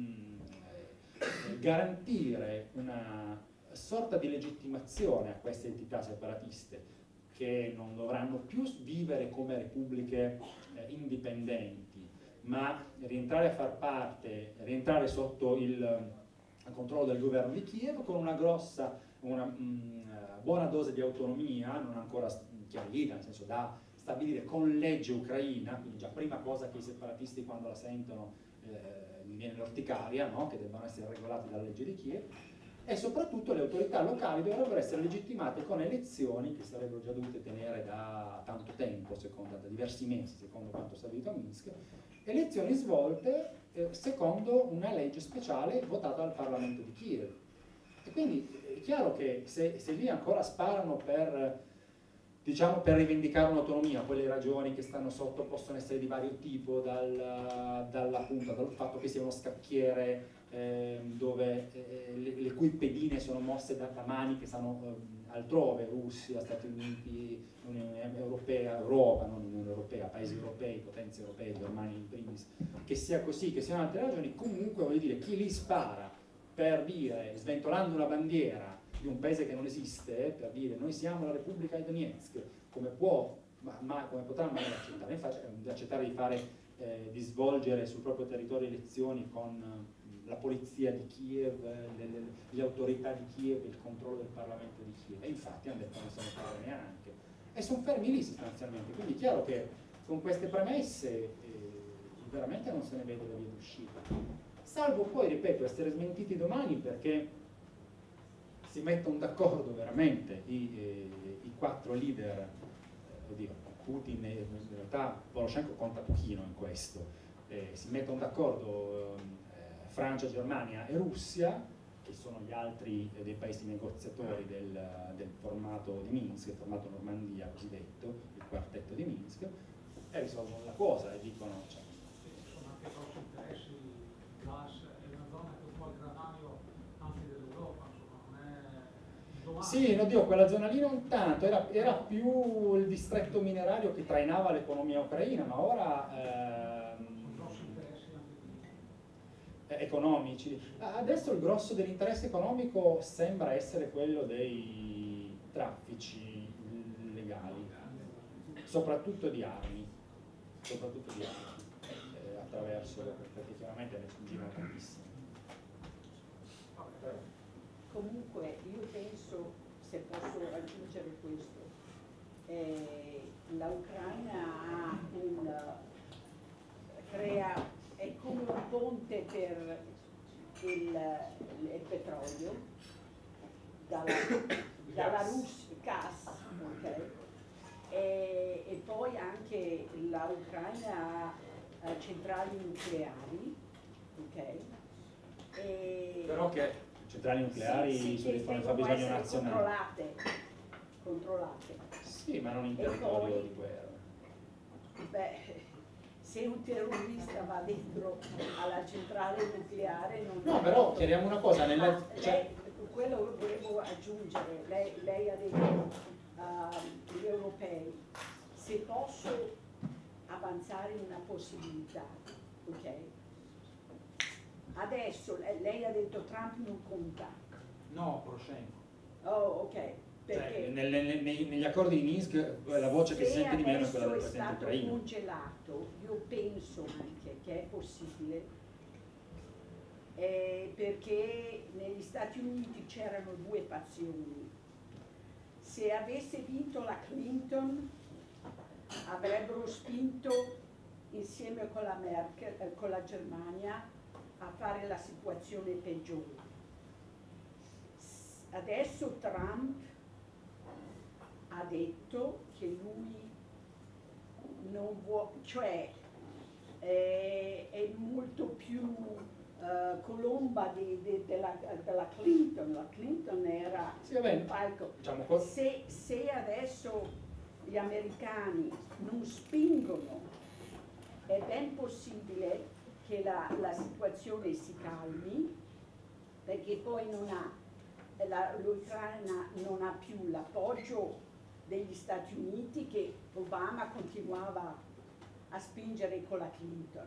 garantire una sorta di legittimazione a queste entità separatiste, che non dovranno più vivere come repubbliche indipendenti, ma rientrare a far parte, rientrare sotto il controllo del governo di Kiev con una buona dose di autonomia, non ancora chiarita, nel senso da stabilire con legge ucraina, quindi già prima cosa che i separatisti quando la sentono viene l'orticaria, no? Che debbano essere regolati dalla legge di Kiev, e soprattutto le autorità locali dovrebbero essere legittimate con elezioni che sarebbero già dovute tenere da tanto tempo, da diversi mesi, secondo quanto stabilito a Minsk, elezioni svolte secondo una legge speciale votata dal Parlamento di Kiev. E quindi è chiaro che se lì ancora sparano per rivendicare un'autonomia, poi le ragioni che stanno sotto possono essere di vario tipo, dal fatto che sia uno scacchiere dove le cui pedine sono mosse da mani che stanno altrove, Russia, Stati Uniti, Unione Europea, Europa, non Unione Europea, paesi europei, potenze europee, Germania in primis, che sia così, che siano altre ragioni, comunque voglio dire, chi lì spara per dire, sventolando una bandiera di un paese che non esiste, per dire noi siamo la Repubblica di Donetsk, come potrà mai accettare? Infatti accettare di svolgere sul proprio territorio elezioni con la polizia di Kiev, le autorità di Kiev, il controllo del Parlamento di Kiev, e infatti hanno detto non se ne parla neanche, e sono fermi lì sostanzialmente. Quindi è chiaro che con queste premesse veramente non se ne vede la via d'uscita, salvo poi, ripeto, essere smentiti domani perché si mettono d'accordo veramente i 4 leader, Putin in realtà Poroshenko conta pochino in questo, si mettono d'accordo Francia, Germania e Russia, che sono gli altri dei paesi negoziatori del formato di Minsk, il formato Normandia cosiddetto, il quartetto di Minsk, e risolvono la cosa e dicono... Ci sono anche grossi interessi, il gas è una zona che è un po' il granaio anche dell'Europa, insomma, non Sì, no, Dio, quella zona lì non tanto, era più il distretto minerario che trainava l'economia ucraina, ma ora grossi interessi anche lì. economici. Adesso il grosso dell'interesse economico sembra essere quello dei traffici illegali, soprattutto di armi, attraverso, perché chiaramente ne girano tantissimi. Comunque io penso, se posso aggiungere questo, l'Ucraina è come un ponte per il petrolio dalla Russia, gas, ok? E poi anche l'Ucraina ha centrali nucleari, ok? Però che centrali nucleari sì, sono il devono fabbisogno essere nazionale. controllate. Sì, ma non in E territorio poi- di guerra. Beh, se un terrorista va dentro alla centrale nucleare non... No, però chiariamo una cosa, quello lo volevo aggiungere, lei ha detto gli europei, se posso avanzare una possibilità, ok? Adesso lei ha detto Trump non conta. No, Poroshenko. Oh, ok. Perché negli accordi di Minsk la voce che si sente di meno è quella del se presidente adesso è ucraino. stato congelato, io penso anche che è possibile, perché negli Stati Uniti c'erano due fazioni. Se avesse vinto la Clinton avrebbero spinto insieme con la Merkel, con la Germania, a fare la situazione peggiore. Adesso Trump ha detto che lui non vuole, cioè è molto più colomba della Clinton. La Clinton era Sì, va bene. un palco. Diciamo, Se adesso gli americani non spingono, è ben possibile che la situazione si calmi, perché poi l'Ucraina non ha più l'appoggio degli Stati Uniti, che Obama continuava a spingere con la Clinton,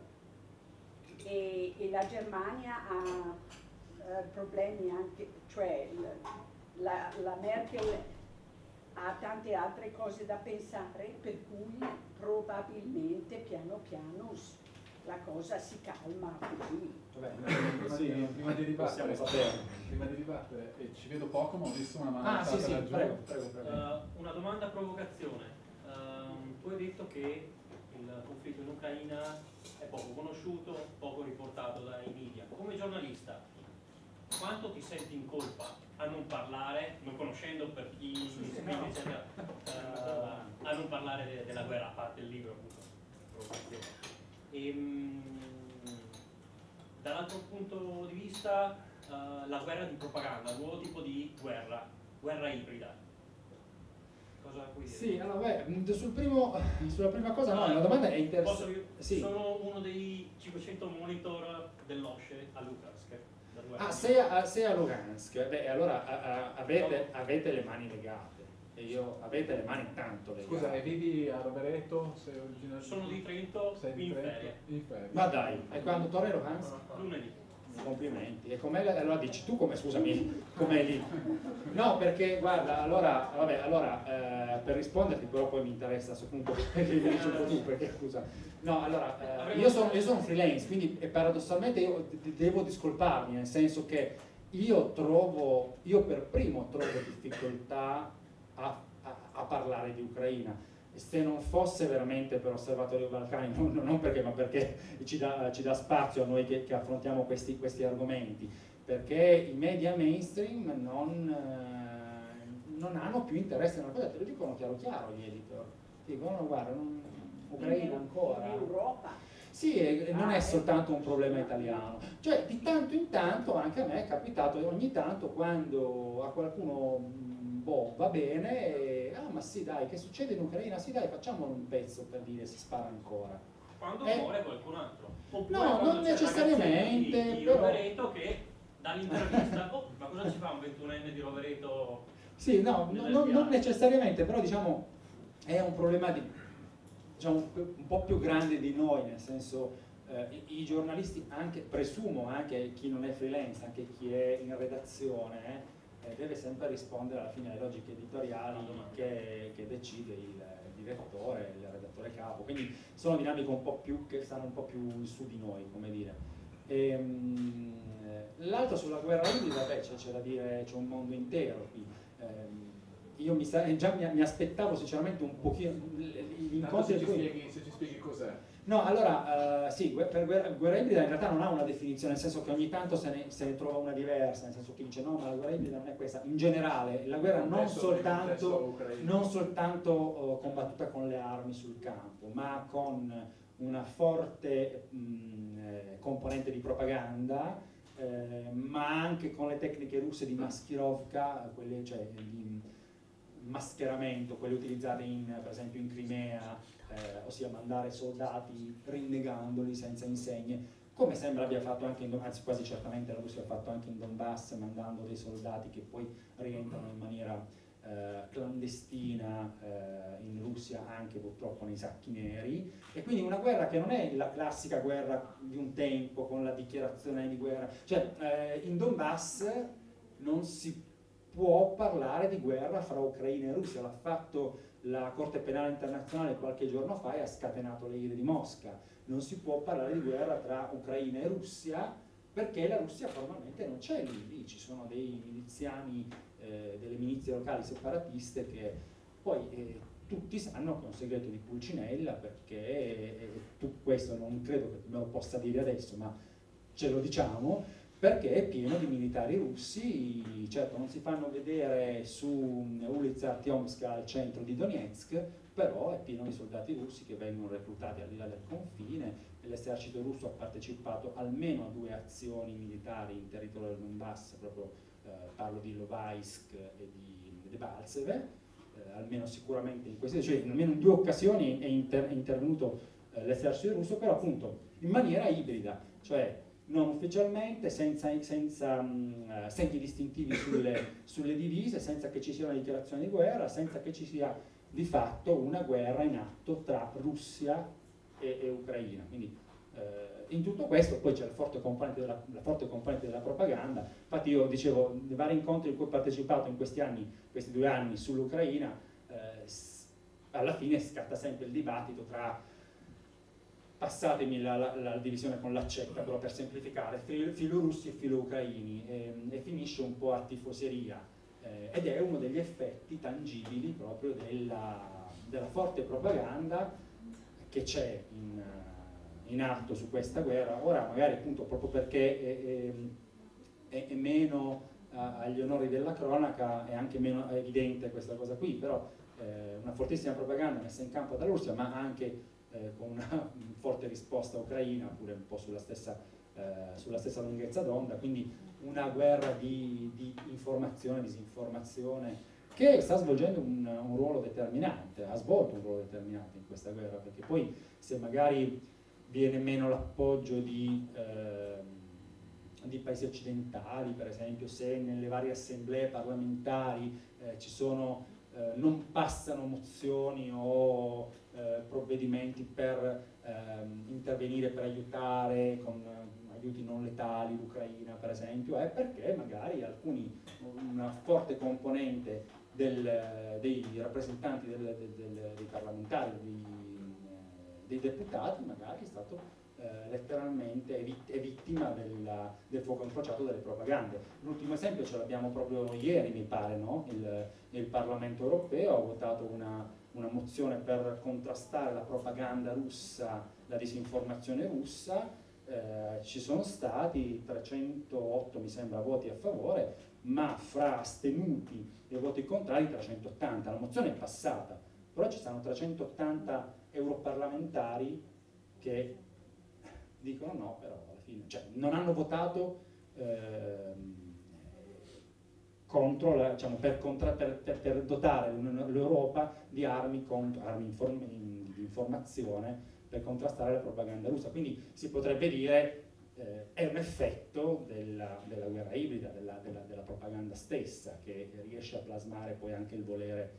e la Germania ha problemi anche, cioè la Merkel ha tante altre cose da pensare, per cui probabilmente piano piano la cosa si calma così. Prima di possiamo ribattere, sapere. ci vedo poco, ma ho visto una mano Sì, alzata laggiù. prego. Una domanda provocazione. Tu hai detto che il conflitto in Ucraina è poco conosciuto, poco riportato dai media. Come giornalista, quanto ti senti in colpa a non parlare, non conoscendo per chi scrive, eccetera, a non parlare della guerra, a parte il libro, appunto, provocazione. Dall'altro punto di vista, la guerra di propaganda, un nuovo tipo di guerra ibrida. Cosa puoi dire? Sì, allora, sulla prima cosa no, la domanda è interessante. Sì. Sono uno dei 500 monitor dell'OSCE a Lugansk. Sei a Lugansk, beh, allora avete le mani legate. Avete le mani tanto legate. Scusa, e vivi a Rovereto? Sono di Trento, sei in in ferie. Ma dai, e quando torni a Lugansk? Lunedì. Complimenti. E com'è allora dici tu scusami, com'è lì? No, perché guarda, allora per risponderti però poi mi interessa a questo punto che mi dici un po' tu, perché scusa. No, allora, io sono freelance, quindi paradossalmente io devo discolparmi, nel senso che io per primo trovo difficoltà a parlare di Ucraina. Se non fosse veramente per Osservatorio Balcani, non perché, ma perché ci dà spazio a noi che affrontiamo questi argomenti, perché i media mainstream non hanno più interesse nella cosa, te lo dicono chiaro gli editor, dicono guarda, Ucraina ancora. In Europa. Sì, non è soltanto un problema italiano, cioè di tanto in tanto anche a me è capitato, ogni tanto quando a qualcuno va bene, ma sì dai, che succede in Ucraina? Sì dai, facciamo un pezzo per dire si spara ancora. Quando muore qualcun altro. Oppure No, non necessariamente, di però... Rovereto che dall'intervista, ma cosa ci fa un 21enne di Rovereto Sì, no, non necessariamente, però diciamo è un problema diciamo, un po' più grande di noi, nel senso i giornalisti, anche, presumo anche chi non è freelance, anche chi è in redazione, deve sempre rispondere alla fine alle logiche editoriali che decide il direttore, il redattore capo, quindi sono dinamiche un po' più che stanno un po' più su di noi, come dire. L'altro sulla guerra ibrida, beh, c'è da dire, c'è un mondo intero qui. Io già mi aspettavo sinceramente un pochino se ci spieghi cos'è. No, allora, sì, per guerra ibrida in realtà non ha una definizione, nel senso che ogni tanto se ne trova una diversa, nel senso che dice no, ma la guerra ibrida non è questa. In generale, la guerra non soltanto combattuta con le armi sul campo, ma con una forte componente di propaganda, ma anche con le tecniche russe di maskirovka, quelle, cioè di mascheramento, quelle utilizzate per esempio in Crimea, ossia mandare soldati rinnegandoli senza insegne, come sembra abbia fatto anche anzi quasi certamente la Russia ha fatto anche in Donbass, mandando dei soldati che poi rientrano in maniera clandestina in Russia, anche purtroppo nei sacchi neri, e quindi una guerra che non è la classica guerra di un tempo con la dichiarazione di guerra, cioè in Donbass non si può parlare di guerra fra Ucraina e Russia, l'ha fatto la Corte Penale Internazionale qualche giorno fa e ha scatenato le ire di Mosca. Non si può parlare di guerra tra Ucraina e Russia perché la Russia formalmente non c'è lì, ci sono dei miliziani, delle milizie locali separatiste che poi tutti sanno che è un segreto di Pulcinella, perché tu questo non credo che me lo possa dire adesso, ma ce lo diciamo, perché è pieno di militari russi, certo non si fanno vedere su Ulitsa Artyomska al centro di Donetsk, però è pieno di soldati russi che vengono reclutati al di là del confine. L'esercito russo ha partecipato almeno a 2 azioni militari in territorio del Donbass, proprio parlo di Lovaisk e di Debaltseve, almeno sicuramente in queste, cioè almeno in 2 occasioni è intervenuto l'esercito russo, però appunto in maniera ibrida, cioè non ufficialmente, senza segni distintivi sulle divise, senza che ci sia una dichiarazione di guerra, senza che ci sia di fatto una guerra in atto tra Russia e Ucraina. Quindi in tutto questo poi c'è la forte componente della propaganda. Infatti io dicevo, nei vari incontri in cui ho partecipato in questi 2 anni sull'Ucraina, alla fine scatta sempre il dibattito tra, passatemi la divisione con l'accetta, però per semplificare, filo russi e filo ucraini, e finisce un po' a tifoseria, ed è uno degli effetti tangibili proprio della forte propaganda che c'è in atto su questa guerra. Ora magari appunto proprio perché è meno agli onori della cronaca, è anche meno evidente questa cosa qui, però una fortissima propaganda messa in campo dalla Russia, ma anche con una forte risposta ucraina, pure un po' sulla stessa lunghezza d'onda, quindi una guerra di informazione, disinformazione, che sta svolgendo un ruolo determinante, ha svolto un ruolo determinante in questa guerra, perché poi se magari viene meno l'appoggio di paesi occidentali, per esempio, se nelle varie assemblee parlamentari non passano mozioni o provvedimenti per intervenire, per aiutare con aiuti non letali l'Ucraina, per esempio, è perché magari una forte componente dei rappresentanti dei parlamentari, dei deputati, magari è stato letteralmente è vittima del fuoco incrociato delle propagande. L'ultimo esempio ce l'abbiamo proprio ieri, mi pare, no? Il Parlamento europeo ha votato una mozione per contrastare la propaganda russa, la disinformazione russa. Ci sono stati 308, mi sembra, voti a favore, ma fra astenuti e voti contrari 380. La mozione è passata, però ci sono 380 europarlamentari che dicono no, però alla fine, cioè non hanno votato per dotare l'Europa di armi di informazione per contrastare la propaganda russa. Quindi si potrebbe dire è un effetto della guerra ibrida, della propaganda stessa, che riesce a plasmare poi anche il volere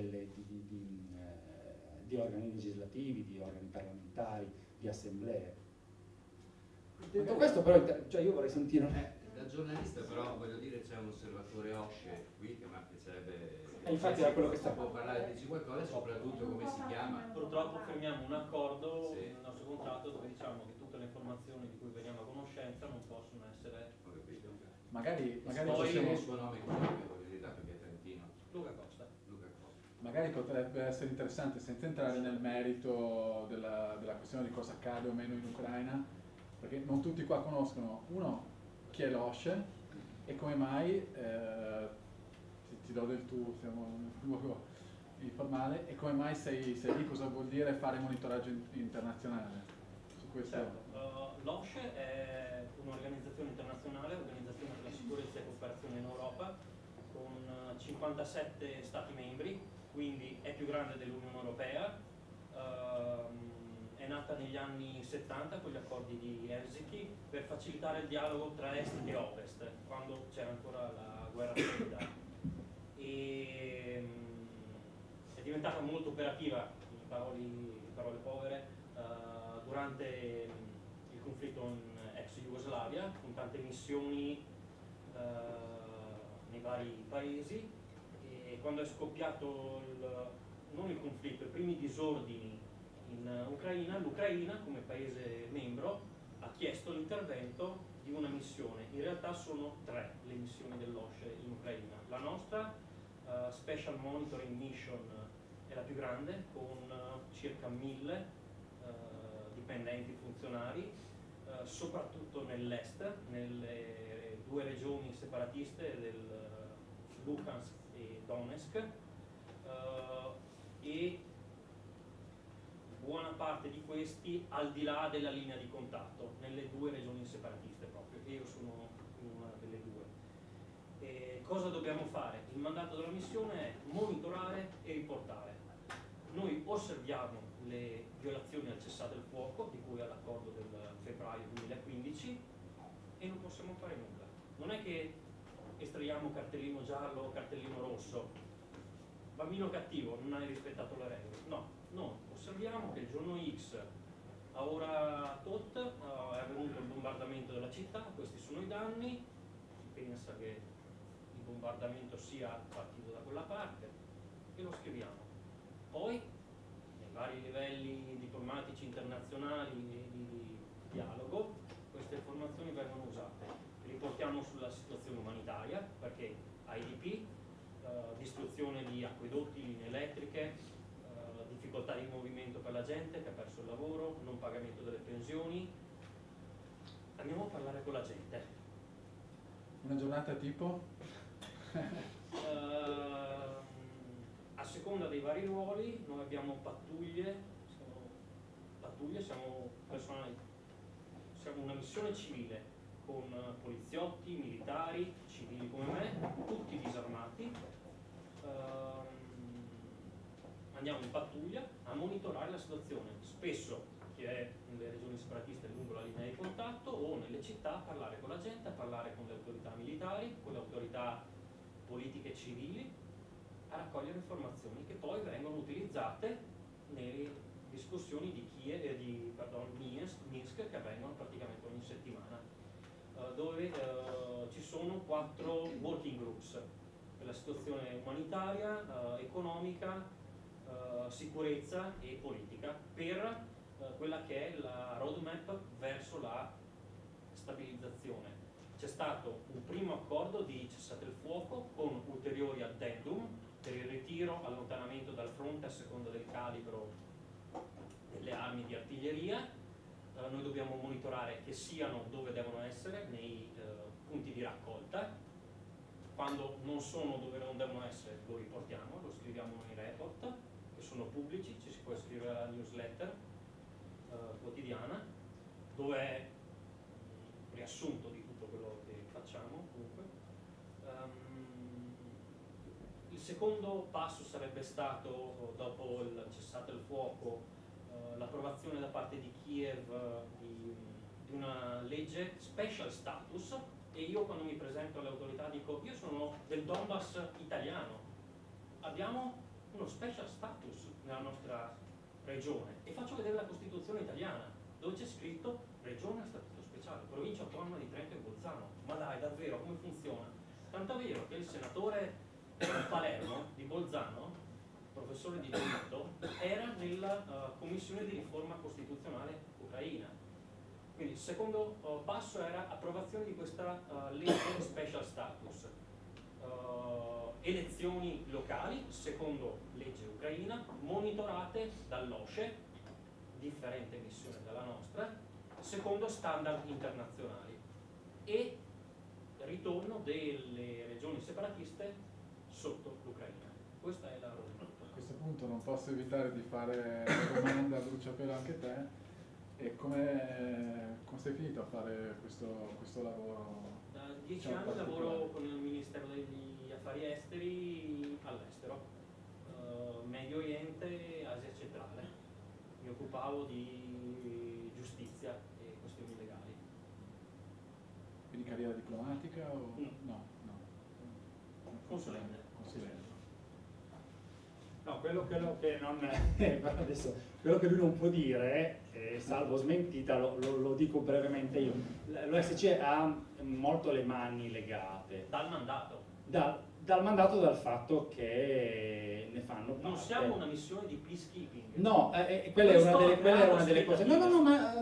di organi legislativi, di organi parlamentari, di assemblee. Detto questo però, cioè io vorrei sentire... Da giornalista però voglio dire c'è un osservatore OSCE qui che mi piacerebbe... infatti era quello che sta può parlare, dici qualcosa e soprattutto come si chiama. Purtroppo firmiamo un accordo Sì. nel nostro contratto dove diciamo che tutte le informazioni di cui veniamo a conoscenza non possono essere... Ho capito. Magari Poi- Il possiamo... suo nome completo, voglio dire, perché è trentino. Luca Costa. Luca Costa. Magari potrebbe essere interessante, senza entrare nel merito della questione di cosa accade o meno in Ucraina, perché non tutti qua conoscono, uno, chi è l'OSCE e come mai, ti do del tu, siamo in un luogo informale, e come mai sei lì, cosa vuol dire fare monitoraggio internazionale? Su questo. Certo, l'OSCE è un'organizzazione internazionale, organizzazione per la sicurezza e cooperazione in Europa, con 57 Stati membri, quindi è più grande dell'Unione Europea, è nata negli anni 70 con gli accordi di Helsinki per facilitare il dialogo tra est e ovest, quando c'era ancora la guerra fredda. E è diventata molto operativa, in parole povere, durante il conflitto in ex Jugoslavia, con tante missioni nei vari paesi, e quando è scoppiato non il conflitto, i primi disordini in Ucraina, l'Ucraina come paese membro ha chiesto l'intervento di una missione. In realtà sono 3 le missioni dell'OSCE in Ucraina. La nostra Special Monitoring Mission è la più grande, con circa 1000 dipendenti funzionari, soprattutto nell'est, nelle 2 regioni separatiste del Luhansk e Donetsk, e buona parte di questi al di là della linea di contatto, nelle 2 regioni separatiste proprio, e io sono in una delle 2. E cosa dobbiamo fare? Il mandato della missione è monitorare e riportare. Noi osserviamo le violazioni al cessate il fuoco, di cui all'accordo del febbraio 2015, e non possiamo fare nulla. Non è che estraiamo cartellino giallo o cartellino rosso, bambino cattivo, non hai rispettato le regole. No, no, osserviamo che il giorno X, a ora tot, è avvenuto il bombardamento della città, questi sono i danni, si pensa che il bombardamento sia partito da quella parte, e lo scriviamo. Poi, nei vari livelli diplomatici internazionali e di dialogo, queste informazioni vengono usate. Riportiamo sulla situazione umanitaria, perché IDP, distruzione di acquedotti, linee elettriche, difficoltà di movimento per la gente che ha perso il lavoro, non pagamento delle pensioni. Andiamo a parlare con la gente. Una giornata tipo? A seconda dei vari ruoli noi abbiamo pattuglie, siamo personali, siamo una missione civile con poliziotti, militari, civili come me, tutti disarmati. Andiamo in pattuglia a monitorare la situazione, spesso che è nelle regioni separatiste lungo la linea di contatto o nelle città, a parlare con la gente, a parlare con le autorità militari, con le autorità politiche e civili, a raccogliere informazioni che poi vengono utilizzate nelle discussioni di Minsk che avvengono praticamente ogni settimana, dove ci sono 4 working groups per la situazione umanitaria, economica, sicurezza e politica, per quella che è la roadmap verso la stabilizzazione. C'è stato un primo accordo di cessate il fuoco con ulteriori addendum per il ritiro, allontanamento dal fronte a seconda del calibro delle armi di artiglieria. Noi dobbiamo monitorare che siano dove devono essere, nei punti di raccolta. Quando non sono dove non devono essere lo riportiamo, lo scriviamo nei report che sono pubblici, ci si può iscrivere alla newsletter quotidiana, dove è un riassunto di tutto quello che facciamo. Comunque il secondo passo sarebbe stato, dopo il cessate il fuoco, l'approvazione da parte di Kiev di di una legge special status, e io quando mi presento alle autorità dico io sono del Donbass italiano, abbiamo uno special status nella nostra regione, e faccio vedere la Costituzione italiana dove c'è scritto regione a statuto speciale, provincia autonoma di Trento e Bolzano. Ma dai, davvero, come funziona? Tant'è vero che il senatore Palermo di Bolzano, professore di diritto, era nella commissione di riforma costituzionale ucraina. Quindi il secondo passo era approvazione di questa legge special status. Elezioni locali, secondo legge ucraina, monitorate dall'OSCE, differente missione dalla nostra, secondo standard internazionali, e ritorno delle regioni separatiste sotto l'Ucraina. Questa è la roadmap. A questo punto non posso evitare di fare una domanda a bruciapelo anche te. E come sei finito a fare questo lavoro? Da 10 anni lavoro con il Ministero degli Affari Esteri all'estero, Medio Oriente, Asia centrale. Mi occupavo di giustizia e questioni legali. Quindi carriera diplomatica o no? Consulente. No, quello che non adesso, quello che lui non può dire, salvo smentita, lo dico brevemente io. L'OSCE ha molto le mani legate. Dal mandato. Dal mandato, dal fatto che ne fanno parte. Non siamo una missione di peacekeeping. No, quella è una delle cose. No, ma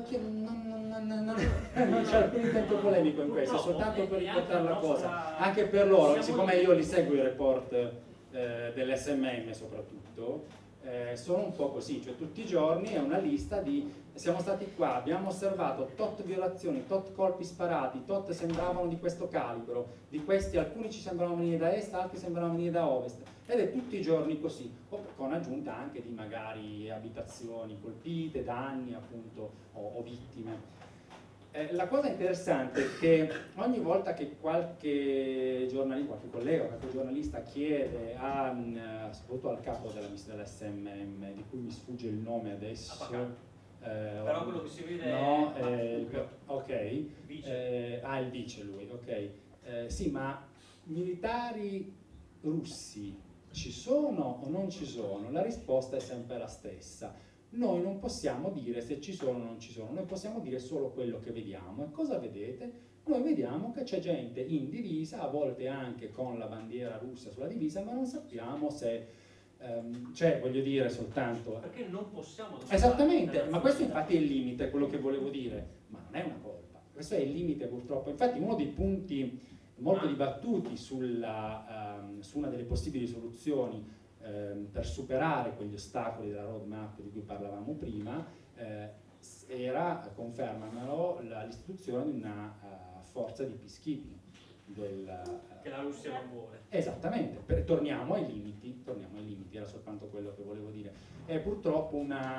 non c'è alcun intento polemico in questo, è soltanto per riportare la cosa. Anche per loro, siccome io li seguo i report dell'SMM soprattutto, sono un po' così, cioè tutti i giorni è una lista di siamo stati qua, abbiamo osservato tot violazioni, tot colpi sparati, tot sembravano di questo calibro, di questi alcuni ci sembravano venire da est, altri sembravano venire da ovest, ed è tutti i giorni così, con aggiunta anche di magari abitazioni colpite, danni appunto o vittime. La cosa interessante è che ogni volta che qualche giornalista, qualche collega, qualche giornalista chiede soprattutto al capo dell'SMM, di cui mi sfugge il nome adesso, però quello che si vede no, è ok, il vice lui, ok. Sì, ma militari russi ci sono o non ci sono? La risposta è sempre la stessa. Noi non possiamo dire se ci sono o non ci sono, noi possiamo dire solo quello che vediamo. E cosa vedete? Noi vediamo che c'è gente in divisa, a volte anche con la bandiera russa sulla divisa, ma non sappiamo se cioè, voglio dire soltanto... Perché non possiamo... Esattamente, ma questo infatti è il limite, quello che volevo dire. Ma non è una colpa, questo è il limite purtroppo. Infatti uno dei punti molto dibattuti su una delle possibili soluzioni per superare quegli ostacoli della roadmap di cui parlavamo prima era, confermamelo, l'istituzione di una forza di peacekeeping che la Russia non vuole. Esattamente, torniamo ai limiti, era soltanto quello che volevo dire. È purtroppo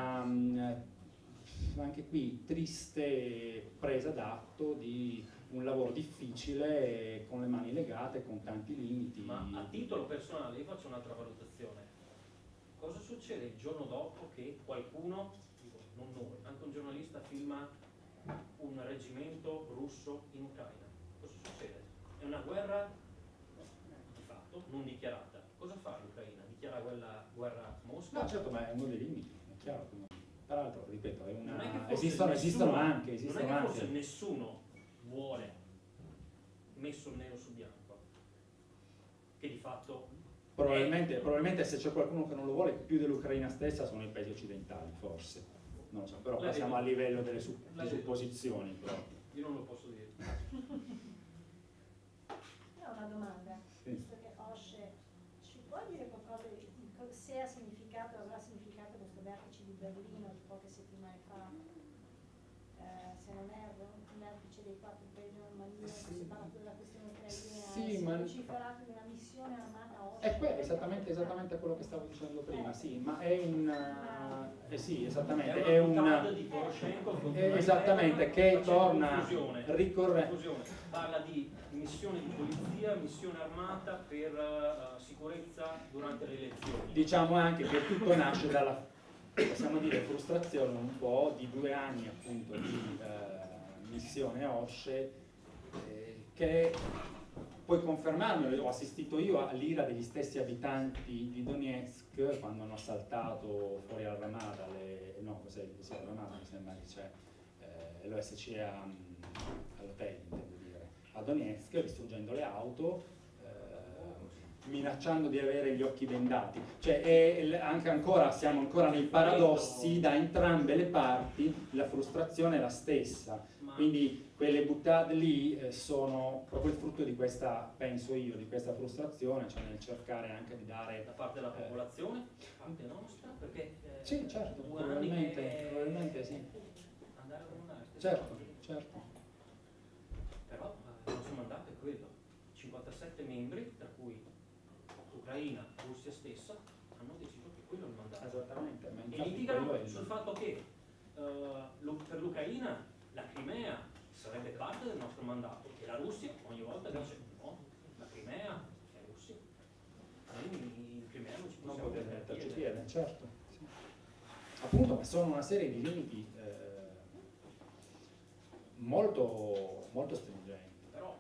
anche qui triste presa d'atto di un lavoro difficile con le mani legate, con tanti limiti. Ma a titolo personale io faccio un'altra valutazione. Cosa succede il giorno dopo che qualcuno, non noi, anche un giornalista filma un reggimento russo in Ucraina? Cosa succede? È una guerra di fatto, non dichiarata. Cosa fa l'Ucraina? Dichiara guerra a Mosca? No, certo, ma è uno dei limiti, è chiaro. Peraltro, ripeto, esistono anche. Non è che forse nessuno vuole messo nero su bianco, che di fatto probabilmente se c'è qualcuno che non lo vuole più dell'Ucraina stessa sono i paesi occidentali, forse, non lo so, però passiamo a livello delle supposizioni. Però. Io non lo posso dire. Io ho una domanda, visto che OSCE ci può dire qualcosa di se ha significato, avrà significato questo vertice di Berlino di poche settimane fa, se non erro, un vertice dei 4 paesi Romania che si è parlato della questione ucraina, vociferato di una missione armata OSCE. È esattamente quello che stavo dicendo prima, sì, ma è esattamente, è una di Poroshenko, esattamente, che torna ricorrente. Parla di missione di polizia, missione armata per sicurezza durante le elezioni. Diciamo anche che tutto nasce dalla, possiamo dire, frustrazione un po' di 2 anni appunto di missione OSCE, che puoi confermarmi, ho assistito io all'ira degli stessi abitanti di Donetsk quando hanno assaltato fuori al Ramada, no, cos'è il Ramada, mi sembra che c'è l'OSCE all'hotel, intendo dire, a Donetsk, distruggendo le auto, minacciando di avere gli occhi vendati. Cioè anche ancora, siamo ancora nei paradossi, da entrambe le parti la frustrazione è la stessa. Quindi quelle buttate lì sono proprio il frutto di questa, penso io, di questa frustrazione, cioè nel cercare anche di dare... Da parte della popolazione, da parte nostra, perché... sì, certo, probabilmente sì. Andare a comunare. Certo. Però il nostro mandato è quello. 57 membri, tra cui Ucraina, Russia stessa, hanno deciso che quello è il mandato. Esattamente. E litigano sul fatto che per l'Ucraina la Crimea sarebbe parte del nostro mandato e la Russia ogni volta dice no, la Crimea è Russia. Noi in Crimea non ci possiamo metterci piede, certo. Sì. Appunto, ma sono una serie di limiti molto, molto stringenti. Però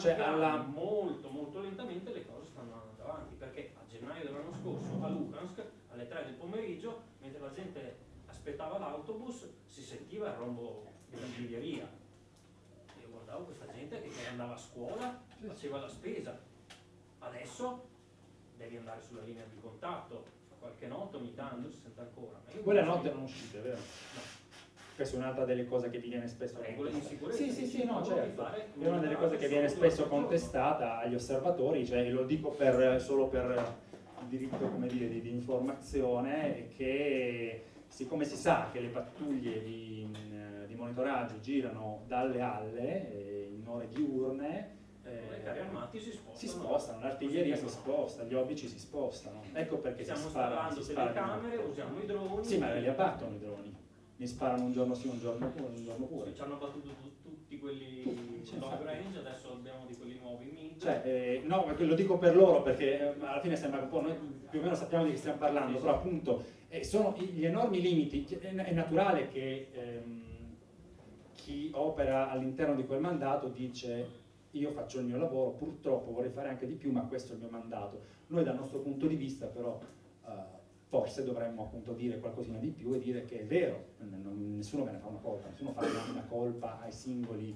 molto lentamente le cose stanno andando avanti, perché a gennaio dell'anno scorso a Luhansk alle 3 del pomeriggio, mentre la gente aspettava l'autobus, si sentiva il rombo dell'artiglieria. Io guardavo questa gente che andava a scuola, faceva la spesa. Adesso devi andare sulla linea di contatto, fa qualche notte ogni tanto, si sente ancora. Quella notte non uscite, vero? No. Questa è un'altra delle cose che viene spesso contestata. Sì, no, certo. È una delle cose che viene spesso contestata agli osservatori, cioè lo dico solo per diritto, come dire, di informazione, che siccome si sa che le pattuglie di monitoraggio girano dalle alle in ore diurne, i carri armati si spostano, l'artiglieria si sposta, gli obici si spostano. Ecco perché stiamo si spara. Stiamo installando telecamere, usiamo i droni. Sì, ma li abbattono i droni. Ne sparano un giorno sì, un giorno pure. Ci hanno battuto tutti quelli long range, adesso abbiamo di quelli nuovi in mid. Cioè, no, lo dico per loro perché alla fine sembra un po', noi più o meno sappiamo di che stiamo parlando, però appunto sono gli enormi limiti. È naturale che chi opera all'interno di quel mandato dice io faccio il mio lavoro, purtroppo vorrei fare anche di più, ma questo è il mio mandato. Noi dal nostro punto di vista però forse dovremmo appunto dire qualcosina di più e dire che è vero, nessuno me ne fa una colpa, nessuno fa una colpa ai singoli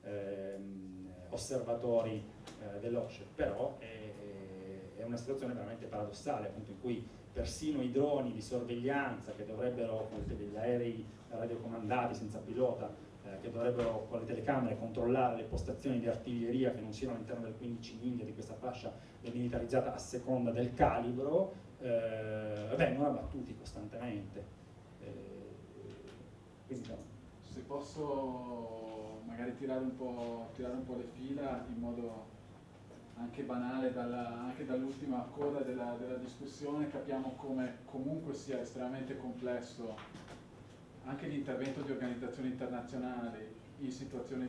osservatori dell'OSCE, però è una situazione veramente paradossale, appunto, in cui persino i droni di sorveglianza che dovrebbero, degli aerei radiocomandati senza pilota, che dovrebbero con le telecamere controllare le postazioni di artiglieria che non siano all'interno del 15 miglia di questa fascia demilitarizzata a seconda del calibro, vengono abbattuti costantemente. Quindi, se posso magari tirare un po' le fila in modo anche banale anche dall'ultima coda della discussione, capiamo come comunque sia estremamente complesso anche l'intervento di organizzazioni internazionali in situazioni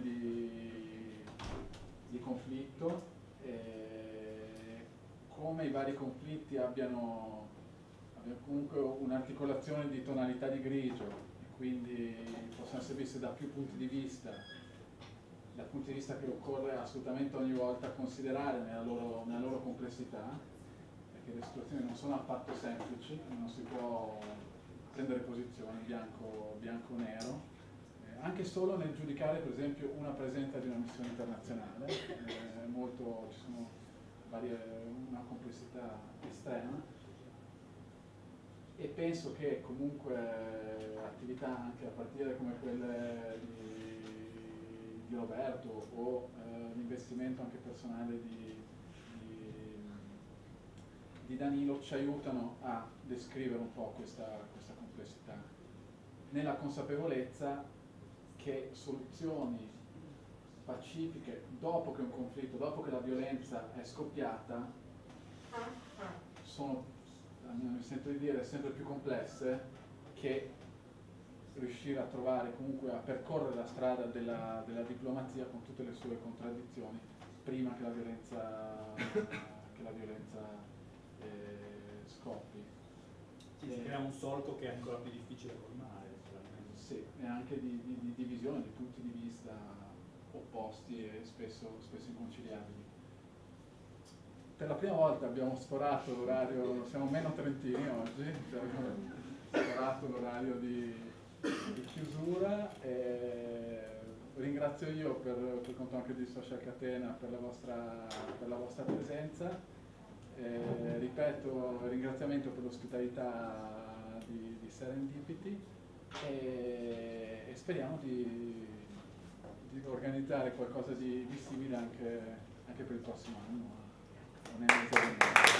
di conflitto, come i vari conflitti abbiano comunque un'articolazione di tonalità di grigio e quindi possono essere viste da più punti di vista, dal punto di vista che occorre assolutamente ogni volta considerare nella loro complessità, perché le situazioni non sono affatto semplici, non si può prendere posizione bianco o nero, anche solo nel giudicare per esempio una presenza di una missione internazionale, ci sono una complessità estrema, e penso che comunque attività anche a partire come quelle di Roberto o l'investimento anche personale di Danilo ci aiutano a descrivere un po' questa complessità, nella consapevolezza che soluzioni pacifiche dopo che un conflitto, dopo che la violenza è scoppiata, sono, mi sento di dire, sempre più complesse che riuscire a trovare, comunque a percorrere la strada della diplomazia con tutte le sue contraddizioni prima che la violenza scoppi. Si crea un solco che è ancora più difficile colmare. sì, e anche di divisione, di punti di vista opposti e spesso inconciliabili. Per la prima volta abbiamo sforato l'orario, siamo meno trentini oggi, abbiamo sforato l'orario di chiusura. Ringrazio io per conto anche di Social Catena per la vostra presenza. Ripeto il ringraziamento per l'ospitalità di Serendipity e speriamo di organizzare qualcosa di simile anche per il prossimo anno.